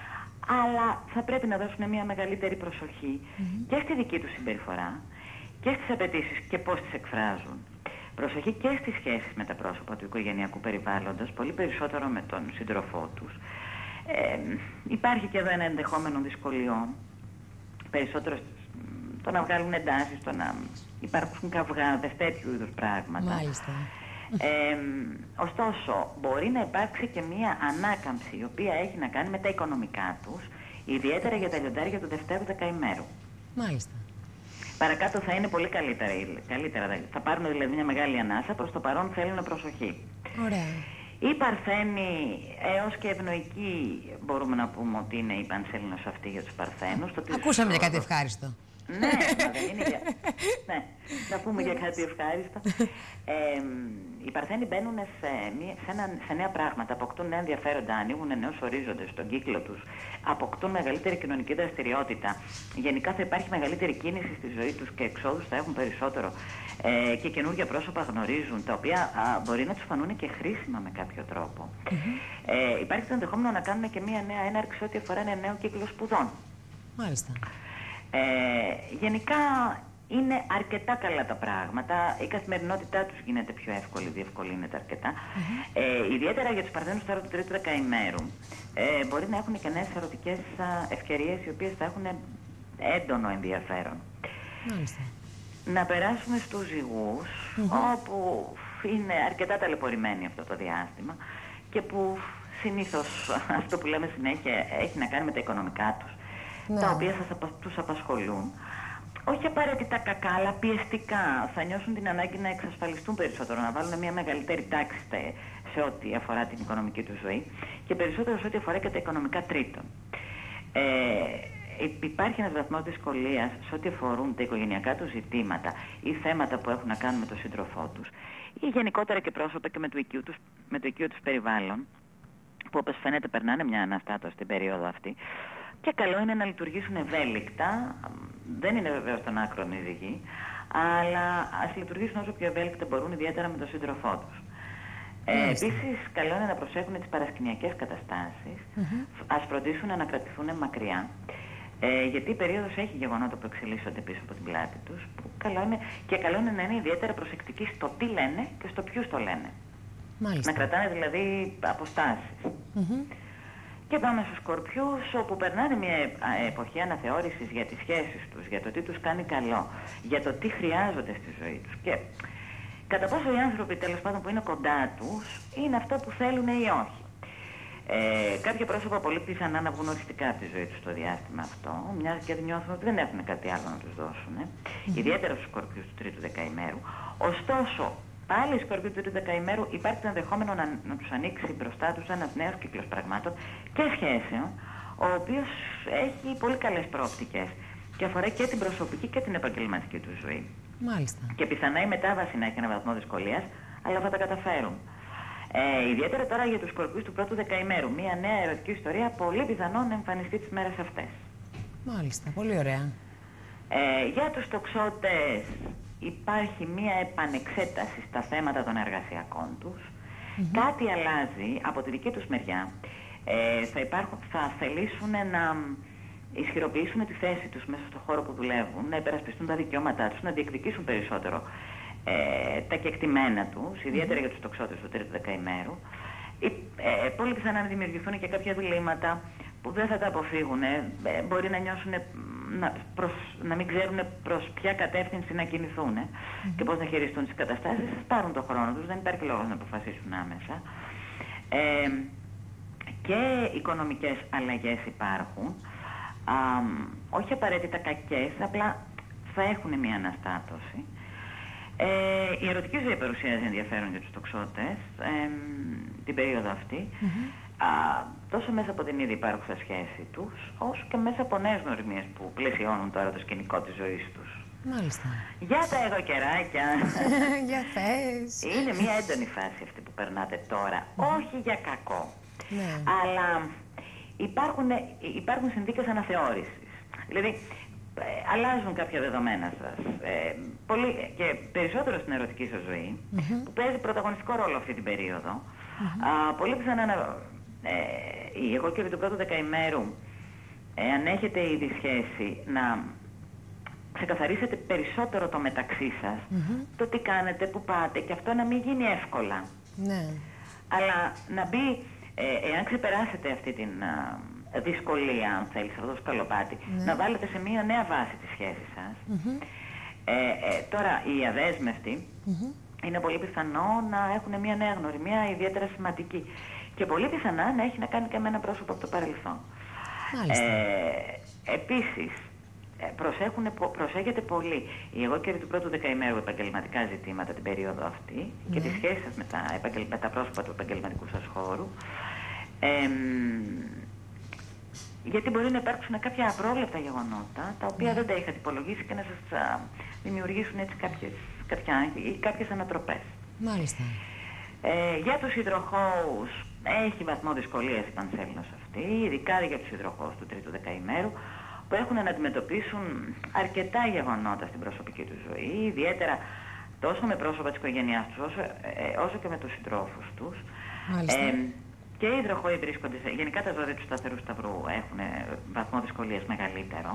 Speaker 5: αλλά θα πρέπει να δώσουν μια μεγαλύτερη προσοχή mm-hmm. και στη δική τους συμπεριφορά και στις απαιτήσεις και πώς τις εκφράζουν. Προσοχή και στις σχέσεις με τα πρόσωπα του οικογενειακού περιβάλλοντος, πολύ περισσότερο με τον σύντροφό τους. Ε, υπάρχει και εδώ ένα ενδεχόμενο δυσκολιών, περισσότερο το να βγάλουν εντάσεις, το να υπάρχουν καυγάδες, τέτοιου είδους πράγματα.
Speaker 1: Μάλιστα.
Speaker 5: Ε, ωστόσο, μπορεί να υπάρξει και μία ανάκαμψη, η οποία έχει να κάνει με τα οικονομικά τους, ιδιαίτερα για τα λιοντάρια του δευτέρου δεκαημέρου.
Speaker 1: Μάλιστα.
Speaker 5: Παρακάτω θα είναι πολύ καλύτερα, καλύτερα. Θα πάρουν δηλαδή μια μεγάλη ανάσα, προς το παρόν θέλουν προσοχή.
Speaker 1: Ωραία.
Speaker 5: Η Παρθένη, έως και ευνοϊκή, μπορούμε να πούμε ότι είναι η πανσέλινος αυτή για τους Παρθένους.
Speaker 1: Ακούσαμε για κάτι ευχάριστο.
Speaker 5: Ναι, μα δεν είναι για... ναι, να πούμε για κάτι ευχάριστο. Ε, οι Παρθένοι μπαίνουν σε, σε, ένα, σε νέα πράγματα, αποκτούν νέα ενδιαφέροντα, ανοίγουν νέους ορίζοντες στον κύκλο τους, αποκτούν μεγαλύτερη κοινωνική δραστηριότητα. Γενικά θα υπάρχει μεγαλύτερη κίνηση στη ζωή τους και εξόδους θα έχουν περισσότερο. Ε, και καινούργια πρόσωπα γνωρίζουν, τα οποία α, μπορεί να τους φανούν και χρήσιμα με κάποιο τρόπο. Mm-hmm. ε, υπάρχει το ενδεχόμενο να κάνουν και μια νέα έναρξη ό,τι αφορά ένα νέο κύκλο σπουδών. Μάλιστα. Ε, γενικά είναι αρκετά καλά τα πράγματα, η καθημερινότητά τους γίνεται πιο εύκολη, διευκολύνεται αρκετά. Mm-hmm. ε, ιδιαίτερα για τους Παρθένους τώρα του τρίτου δεκαημέρου, ε, μπορεί να έχουν και νέες ερωτικές ευκαιρίες οι οποίες θα έχουν έντονο ενδιαφέρον. Μάλιστα. Να περάσουμε στους Ζυγούς, mm-hmm. όπου είναι αρκετά ταλαιπωρημένοι αυτό το διάστημα και που συνήθως αυτό που λέμε συνέχεια έχει να κάνει με τα οικονομικά τους. Ναι. Τα οποία θα τους απασχολούν. Όχι απαραίτητα κακά, αλλά πιεστικά. Θα νιώσουν την ανάγκη να εξασφαλιστούν περισσότερο, να βάλουν μια μεγαλύτερη τάξη σε ό,τι αφορά την οικονομική του ζωή και περισσότερο σε ό,τι αφορά και τα οικονομικά τρίτων. Ε, υπάρχει ένας βαθμός δυσκολίας σε ό,τι αφορούν τα οικογενειακά τους ζητήματα ή θέματα που έχουν να κάνουν με τον σύντροφό τους ή γενικότερα και πρόσωπα και με το οικείο τους, με το οικείο τους περιβάλλον, που όπως φαίνεται περνάνε μια αναστάτωση στην περίοδο αυτή. Και καλό είναι να λειτουργήσουν ευέλικτα, δεν είναι βεβαίως τον άκρον οι Ζυγοί, αλλά ας λειτουργήσουν όσο πιο ευέλικτα μπορούν, ιδιαίτερα με τον σύντροφό τους. Ε, επίσης, καλό είναι να προσέχουν τις παρασκηνιακές καταστάσεις, mm-hmm. ας φροντίσουν να κρατηθούν μακριά, ε, γιατί η περίοδος έχει γεγονότα που εξελίσσονται πίσω από την πλάτη τους, που καλό είναι, και καλό είναι να είναι ιδιαίτερα προσεκτικοί στο τι λένε και στο ποιους το λένε. Μάλιστα. Να κρατάνε δηλαδή αποστάσεις. Mm-hmm. Και πάμε στους Σκορπιούς, όπου περνάνε μια εποχή αναθεώρησης για τις σχέσεις τους, για το τι τους κάνει καλό, για το τι χρειάζονται στη ζωή τους και κατά πόσο οι άνθρωποι τέλος πάντων που είναι κοντά τους είναι αυτό που θέλουν ή όχι. Ε, κάποια πρόσωπα πολύ πιθανά να βγουν οριστικά από τη ζωή τους στο διάστημα αυτό, μιας και νιώθουν ότι δεν έχουν κάτι άλλο να τους δώσουν, ε. mm-hmm. ιδιαίτερα στους Σκορπιούς του τρίτου δεκαημέρου. Ωστόσο, πάλι οι Σκορπιοί του τρίτου δεκαημέρου υπάρχει το ενδεχόμενο να, να τους ανοίξει μπροστά τους ένας νέος κύκλος πραγμάτων και σχέσεων, ο οποίος έχει πολύ καλές προοπτικές και αφορά και την προσωπική και την επαγγελματική του ζωή. Μάλιστα. Και πιθανά η μετάβαση να έχει ένα βαθμό δυσκολίας, αλλά θα τα καταφέρουν. Ε, ιδιαίτερα τώρα για τους Σκορπιούς του πρώτου δεκαημέρου, μια νέα ερωτική ιστορία πολύ πιθανόν να εμφανιστεί τις μέρες αυτές.
Speaker 1: Μάλιστα, πολύ ωραία.
Speaker 5: Ε, για τους Τοξότες, υπάρχει μία επανεξέταση στα θέματα των εργασιακών τους. Mm-hmm. Κάτι αλλάζει από τη δική τους μεριά. Ε, θα, υπάρχουν, θα θελήσουν να ισχυροποιήσουν τη θέση τους μέσα στον χώρο που δουλεύουν, να υπερασπιστούν τα δικαιώματά τους, να διεκδικήσουν περισσότερο ε, τα κεκτημένα τους, ιδιαίτερα mm-hmm. για τους τοξότες του τρίτου δεκαημέρου. Ε, πολύ πιθανά να δημιουργηθούν και κάποια διλήμματα που δεν θα τα αποφύγουν. Ε, μπορεί να νιώσουν, να, προς, να μην ξέρουν προς ποια κατεύθυνση να κινηθούν ε, mm-hmm. και πώς να χειριστούν τις καταστάσεις. Πάρουν τον χρόνο τους, δεν υπάρχει λόγος να αποφασίσουν άμεσα. Ε, και οικονομικές αλλαγές υπάρχουν. Α, όχι απαραίτητα κακές, απλά θα έχουν μια αναστάτωση. Ε, η ερωτική ζωή παρουσιάζει ενδιαφέρον για τους τοξότες ε, την περίοδο αυτή, mm-hmm. α, τόσο μέσα από την ήδη υπάρχουσα σχέση τους, όσο και μέσα από νέες γνωριμίες που πλαισιώνουν τώρα το σκηνικό της ζωής τους.
Speaker 1: Μάλιστα.
Speaker 5: Για τα εγώ καιράκια.
Speaker 3: Για θες.
Speaker 5: Είναι μια έντονη φάση αυτή που περνάτε τώρα, mm-hmm. όχι για κακό,
Speaker 1: ναι.
Speaker 5: αλλά υπάρχουν, υπάρχουν συνθήκες αναθεώρησης. Δηλαδή, Ε, αλλάζουν κάποια δεδομένα σας. Ε, πολύ, και περισσότερο στην ερωτική σας ζωή, mm-hmm. που παίζει πρωταγωνιστικό ρόλο αυτή την περίοδο. Mm-hmm. Α, πολύ πιθανά να... Ε, η εγώ και του πρώτου δεκαημέρου, ε, αν έχετε ήδη σχέση, να ξεκαθαρίσετε περισσότερο το μεταξύ σας, mm-hmm. το τι κάνετε, που πάτε, και αυτό να μην γίνει εύκολα.
Speaker 1: Ναι.
Speaker 5: Αλλά να μπει, ε, εάν ξεπεράσετε αυτή την... δυσκολία, αν θέλεις, αυτό το σκαλοπάτι, ναι. να βάλετε σε μία νέα βάση τη σχέση σας. Mm-hmm. ε, ε, τώρα, οι αδέσμευτοι mm-hmm. είναι πολύ πιθανό να έχουν μία νέα γνωριμία ιδιαίτερα σημαντική. Και πολύ πιθανά να έχει να κάνει και με ένα πρόσωπο από το παρελθόν. Ε, επίσης, προσέχουν, προσέχετε πολύ η εγώ και του πρώτου δεκαημέρου επαγγελματικά ζητήματα την περίοδο αυτή mm-hmm. και τις σχέσεις σας με τα, με τα πρόσωπα του επαγγελματικού σας χώρου. Ε, γιατί μπορεί να υπάρξουν κάποια απρόβλεπτα γεγονότα, τα οποία mm. δεν τα είχατε υπολογίσει και να σας α, δημιουργήσουν έτσι κάποιες, κάποια, ή κάποιες ανατροπές.
Speaker 1: Μάλιστα.
Speaker 5: Ε, για τους υδροχόους έχει βαθμό δυσκολίας η πανσέλινος αυτή, ειδικά για τους υδροχόους του τρίτου δεκαημέρου, που έχουν να αντιμετωπίσουν αρκετά γεγονότα στην προσωπική τους ζωή, ιδιαίτερα τόσο με πρόσωπα της οικογένειάς τους, όσο, ε, όσο και με τους συντρόφους τους.
Speaker 1: Μάλιστα. Ε,
Speaker 5: Και οι υδροχόοι βρίσκονται, γενικά τα ζώδια του σταθερού σταυρού έχουν βαθμό δυσκολίας μεγαλύτερο.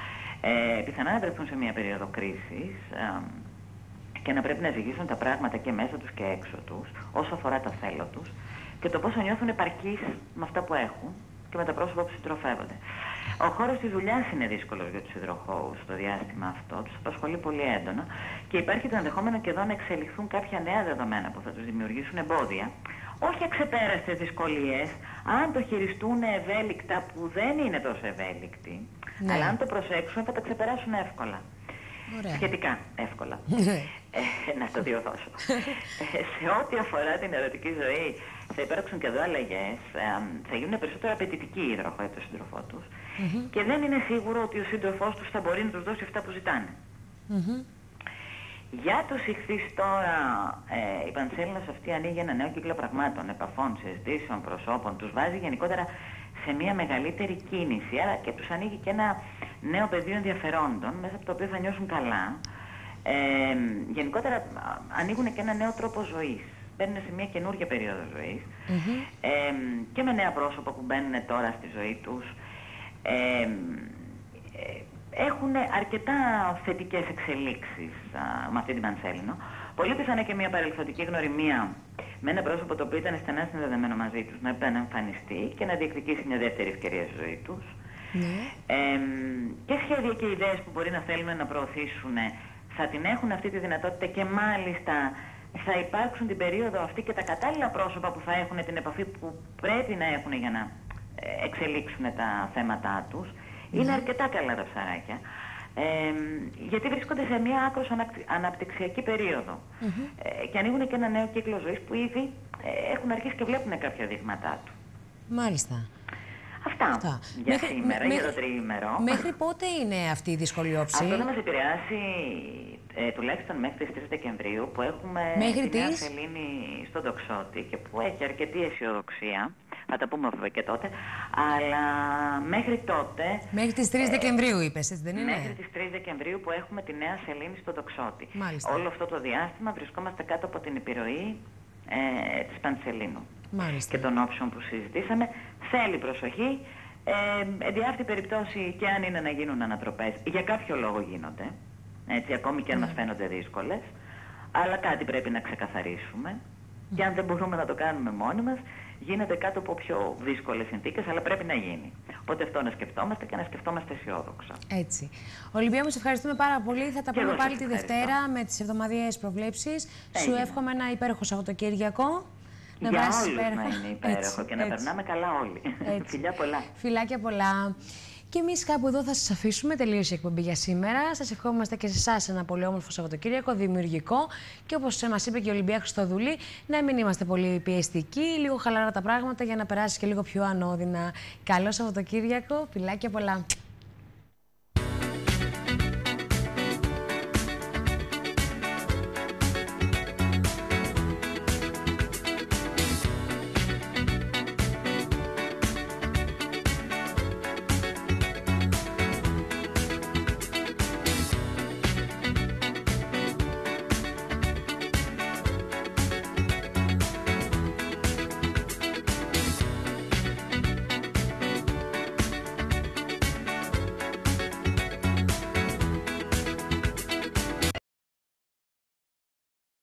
Speaker 5: Ε, πιθανά να βρεθούν σε μια περίοδο κρίσης ε, και να πρέπει να ζυγίσουν τα πράγματα και μέσα τους και έξω τους, όσο αφορά τα θέλω τους και το πόσο νιώθουν επαρκείς με αυτά που έχουν και με τα πρόσωπα που συντροφεύονται. Ο χώρος της δουλειάς είναι δύσκολος για τους υδροχόους στο διάστημα αυτό, τους απασχολεί πολύ έντονα και υπάρχει το ενδεχόμενο και εδώ να εξελιχθούν κάποια νέα δεδομένα που θα τους δημιουργήσουν εμπόδια. Όχι αξεπέραστες δυσκολίες, αν το χειριστούν ευέλικτα που δεν είναι τόσο ευέλικτοι, ναι. αλλά αν το προσέξουν θα τα ξεπεράσουν εύκολα. Ωραία. Σχετικά εύκολα. ε, να το διορθώσω. ε, σε ό,τι αφορά την ερωτική ζωή, θα υπάρξουν και εδώ αλλαγές. Ε, θα γίνουν περισσότερο απαιτητικοί οι υδροχόοι από τον σύντροφό τους mm-hmm. και δεν είναι σίγουρο ότι ο σύντροφός τους θα μπορεί να τους δώσει αυτά που ζητάνε. Mm-hmm. Για τους ιχθύς τώρα, ε, η πανσέλινος αυτή ανοίγει ένα νέο κύκλο πραγμάτων, επαφών, συζητήσεων, προσώπων, τους βάζει γενικότερα σε μια μεγαλύτερη κίνηση, άρα και τους ανοίγει και ένα νέο πεδίο ενδιαφερόντων, μέσα από το οποίο θα νιώσουν καλά. Ε, γενικότερα ανοίγουν και ένα νέο τρόπο ζωής, μπαίνουν σε μια καινούργια περίοδο ζωής mm-hmm. ε, και με νέα πρόσωπα που μπαίνουν τώρα στη ζωή τους. Ε, ε, έχουν αρκετά θετικές εξελίξεις α, με αυτή την πανσέλινο. Πολύ πιθανά και μια παρελθοντική γνωριμία με ένα πρόσωπο το οποίο ήταν στενά συνδεδεμένο μαζί τους να επανεμφανιστεί και να διεκδικήσει μια δεύτερη ευκαιρία στη ζωή τους. Mm. Ε, και σχέδια και ιδέες που μπορεί να θέλουν να προωθήσουν θα την έχουν αυτή τη δυνατότητα και μάλιστα θα υπάρξουν την περίοδο αυτή και τα κατάλληλα πρόσωπα που θα έχουν την επαφή που πρέπει να έχουν για να εξελίξουν τα θέματά τους. Είναι mm. αρκετά καλά τα ψαράκια, ε, γιατί βρίσκονται σε μια άκρως αναπτυξιακή περίοδο mm-hmm. ε, και ανοίγουν και ένα νέο κύκλο ζωής που ήδη ε, έχουν αρχίσει και βλέπουν κάποια δείγματά του.
Speaker 1: Μάλιστα.
Speaker 5: Αυτά, Αυτά. για μέχρι, σήμερα, μέ, για το τριήμερο.
Speaker 1: Μέχρι πότε είναι αυτή η δυσκολιόψη?
Speaker 5: Αυτό θα μας επηρεάσει ε, τουλάχιστον μέχρι τις τρεις Δεκεμβρίου που έχουμε
Speaker 1: μέχρι
Speaker 5: τη Νέα
Speaker 1: τις...
Speaker 5: Σελήνη στον Τοξότη και που έχει αρκετή αισιοδοξία Θα τα πούμε βέβαια και τότε. Αλλά μέχρι τότε...
Speaker 1: Μέχρι τις τρεις Δεκεμβρίου είπες, έτσι δεν είναι?
Speaker 5: Μέχρι τις τρεις Δεκεμβρίου που έχουμε τη Νέα Σελήνη στον Τοξότη.
Speaker 1: Μάλιστα.
Speaker 5: Όλο αυτό το διάστημα βρισκόμαστε κάτω από την επιρροή ε, της Πανσελήνου.
Speaker 1: Μάλιστα.
Speaker 5: Και των όψεων που συζητήσαμε. Θέλει προσοχή. Ε, εν τη αυτή περιπτώσει, και αν είναι να γίνουν ανατροπές, για κάποιο λόγο γίνονται, έτσι, ακόμη και αν
Speaker 1: Ναι.
Speaker 5: μας φαίνονται δύσκολες, αλλά κάτι πρέπει να ξεκαθαρίσουμε. Και αν δεν μπορούμε να το κάνουμε μόνοι μας, γίνεται κάτω από πιο δύσκολες συνθήκες, αλλά πρέπει να γίνει. Οπότε αυτό να σκεφτόμαστε και να σκεφτόμαστε αισιόδοξα.
Speaker 1: Έτσι. Ολυμπία μου, σε ευχαριστούμε πάρα πολύ. Θα τα
Speaker 5: Και
Speaker 1: πούμε
Speaker 5: εγώ
Speaker 1: πάλι
Speaker 5: σας
Speaker 1: τη
Speaker 5: ευχαριστώ.
Speaker 1: Δευτέρα με τις εβδομαδιαίες προβλέψεις. Σου
Speaker 5: Έγινε.
Speaker 1: εύχομαι ένα υπέροχο Σαββατοκύριακο.
Speaker 5: Για
Speaker 1: περάσεις
Speaker 5: όλους
Speaker 1: υπέροχα.
Speaker 5: να είναι υπέροχο
Speaker 1: Έτσι,
Speaker 5: και να
Speaker 1: έτσι.
Speaker 5: περνάμε καλά όλοι.
Speaker 1: Έτσι.
Speaker 5: Φιλιά πολλά.
Speaker 1: Φιλάκια πολλά. Και εμείς κάπου εδώ θα σας αφήσουμε. Τελείωσε η εκπομπή για σήμερα. Σας ευχόμαστε και σε εσάς ένα πολύ όμορφο Σαββατοκύριακο, δημιουργικό. Και όπως μας είπε και η Ολυμπία Χριστοδουλή, να μην είμαστε πολύ πιεστικοί, λίγο χαλαρά τα πράγματα για να περάσει και λίγο πιο ανώδυνα. Καλό Σαββατοκύριακο. Φιλάκια πολλά.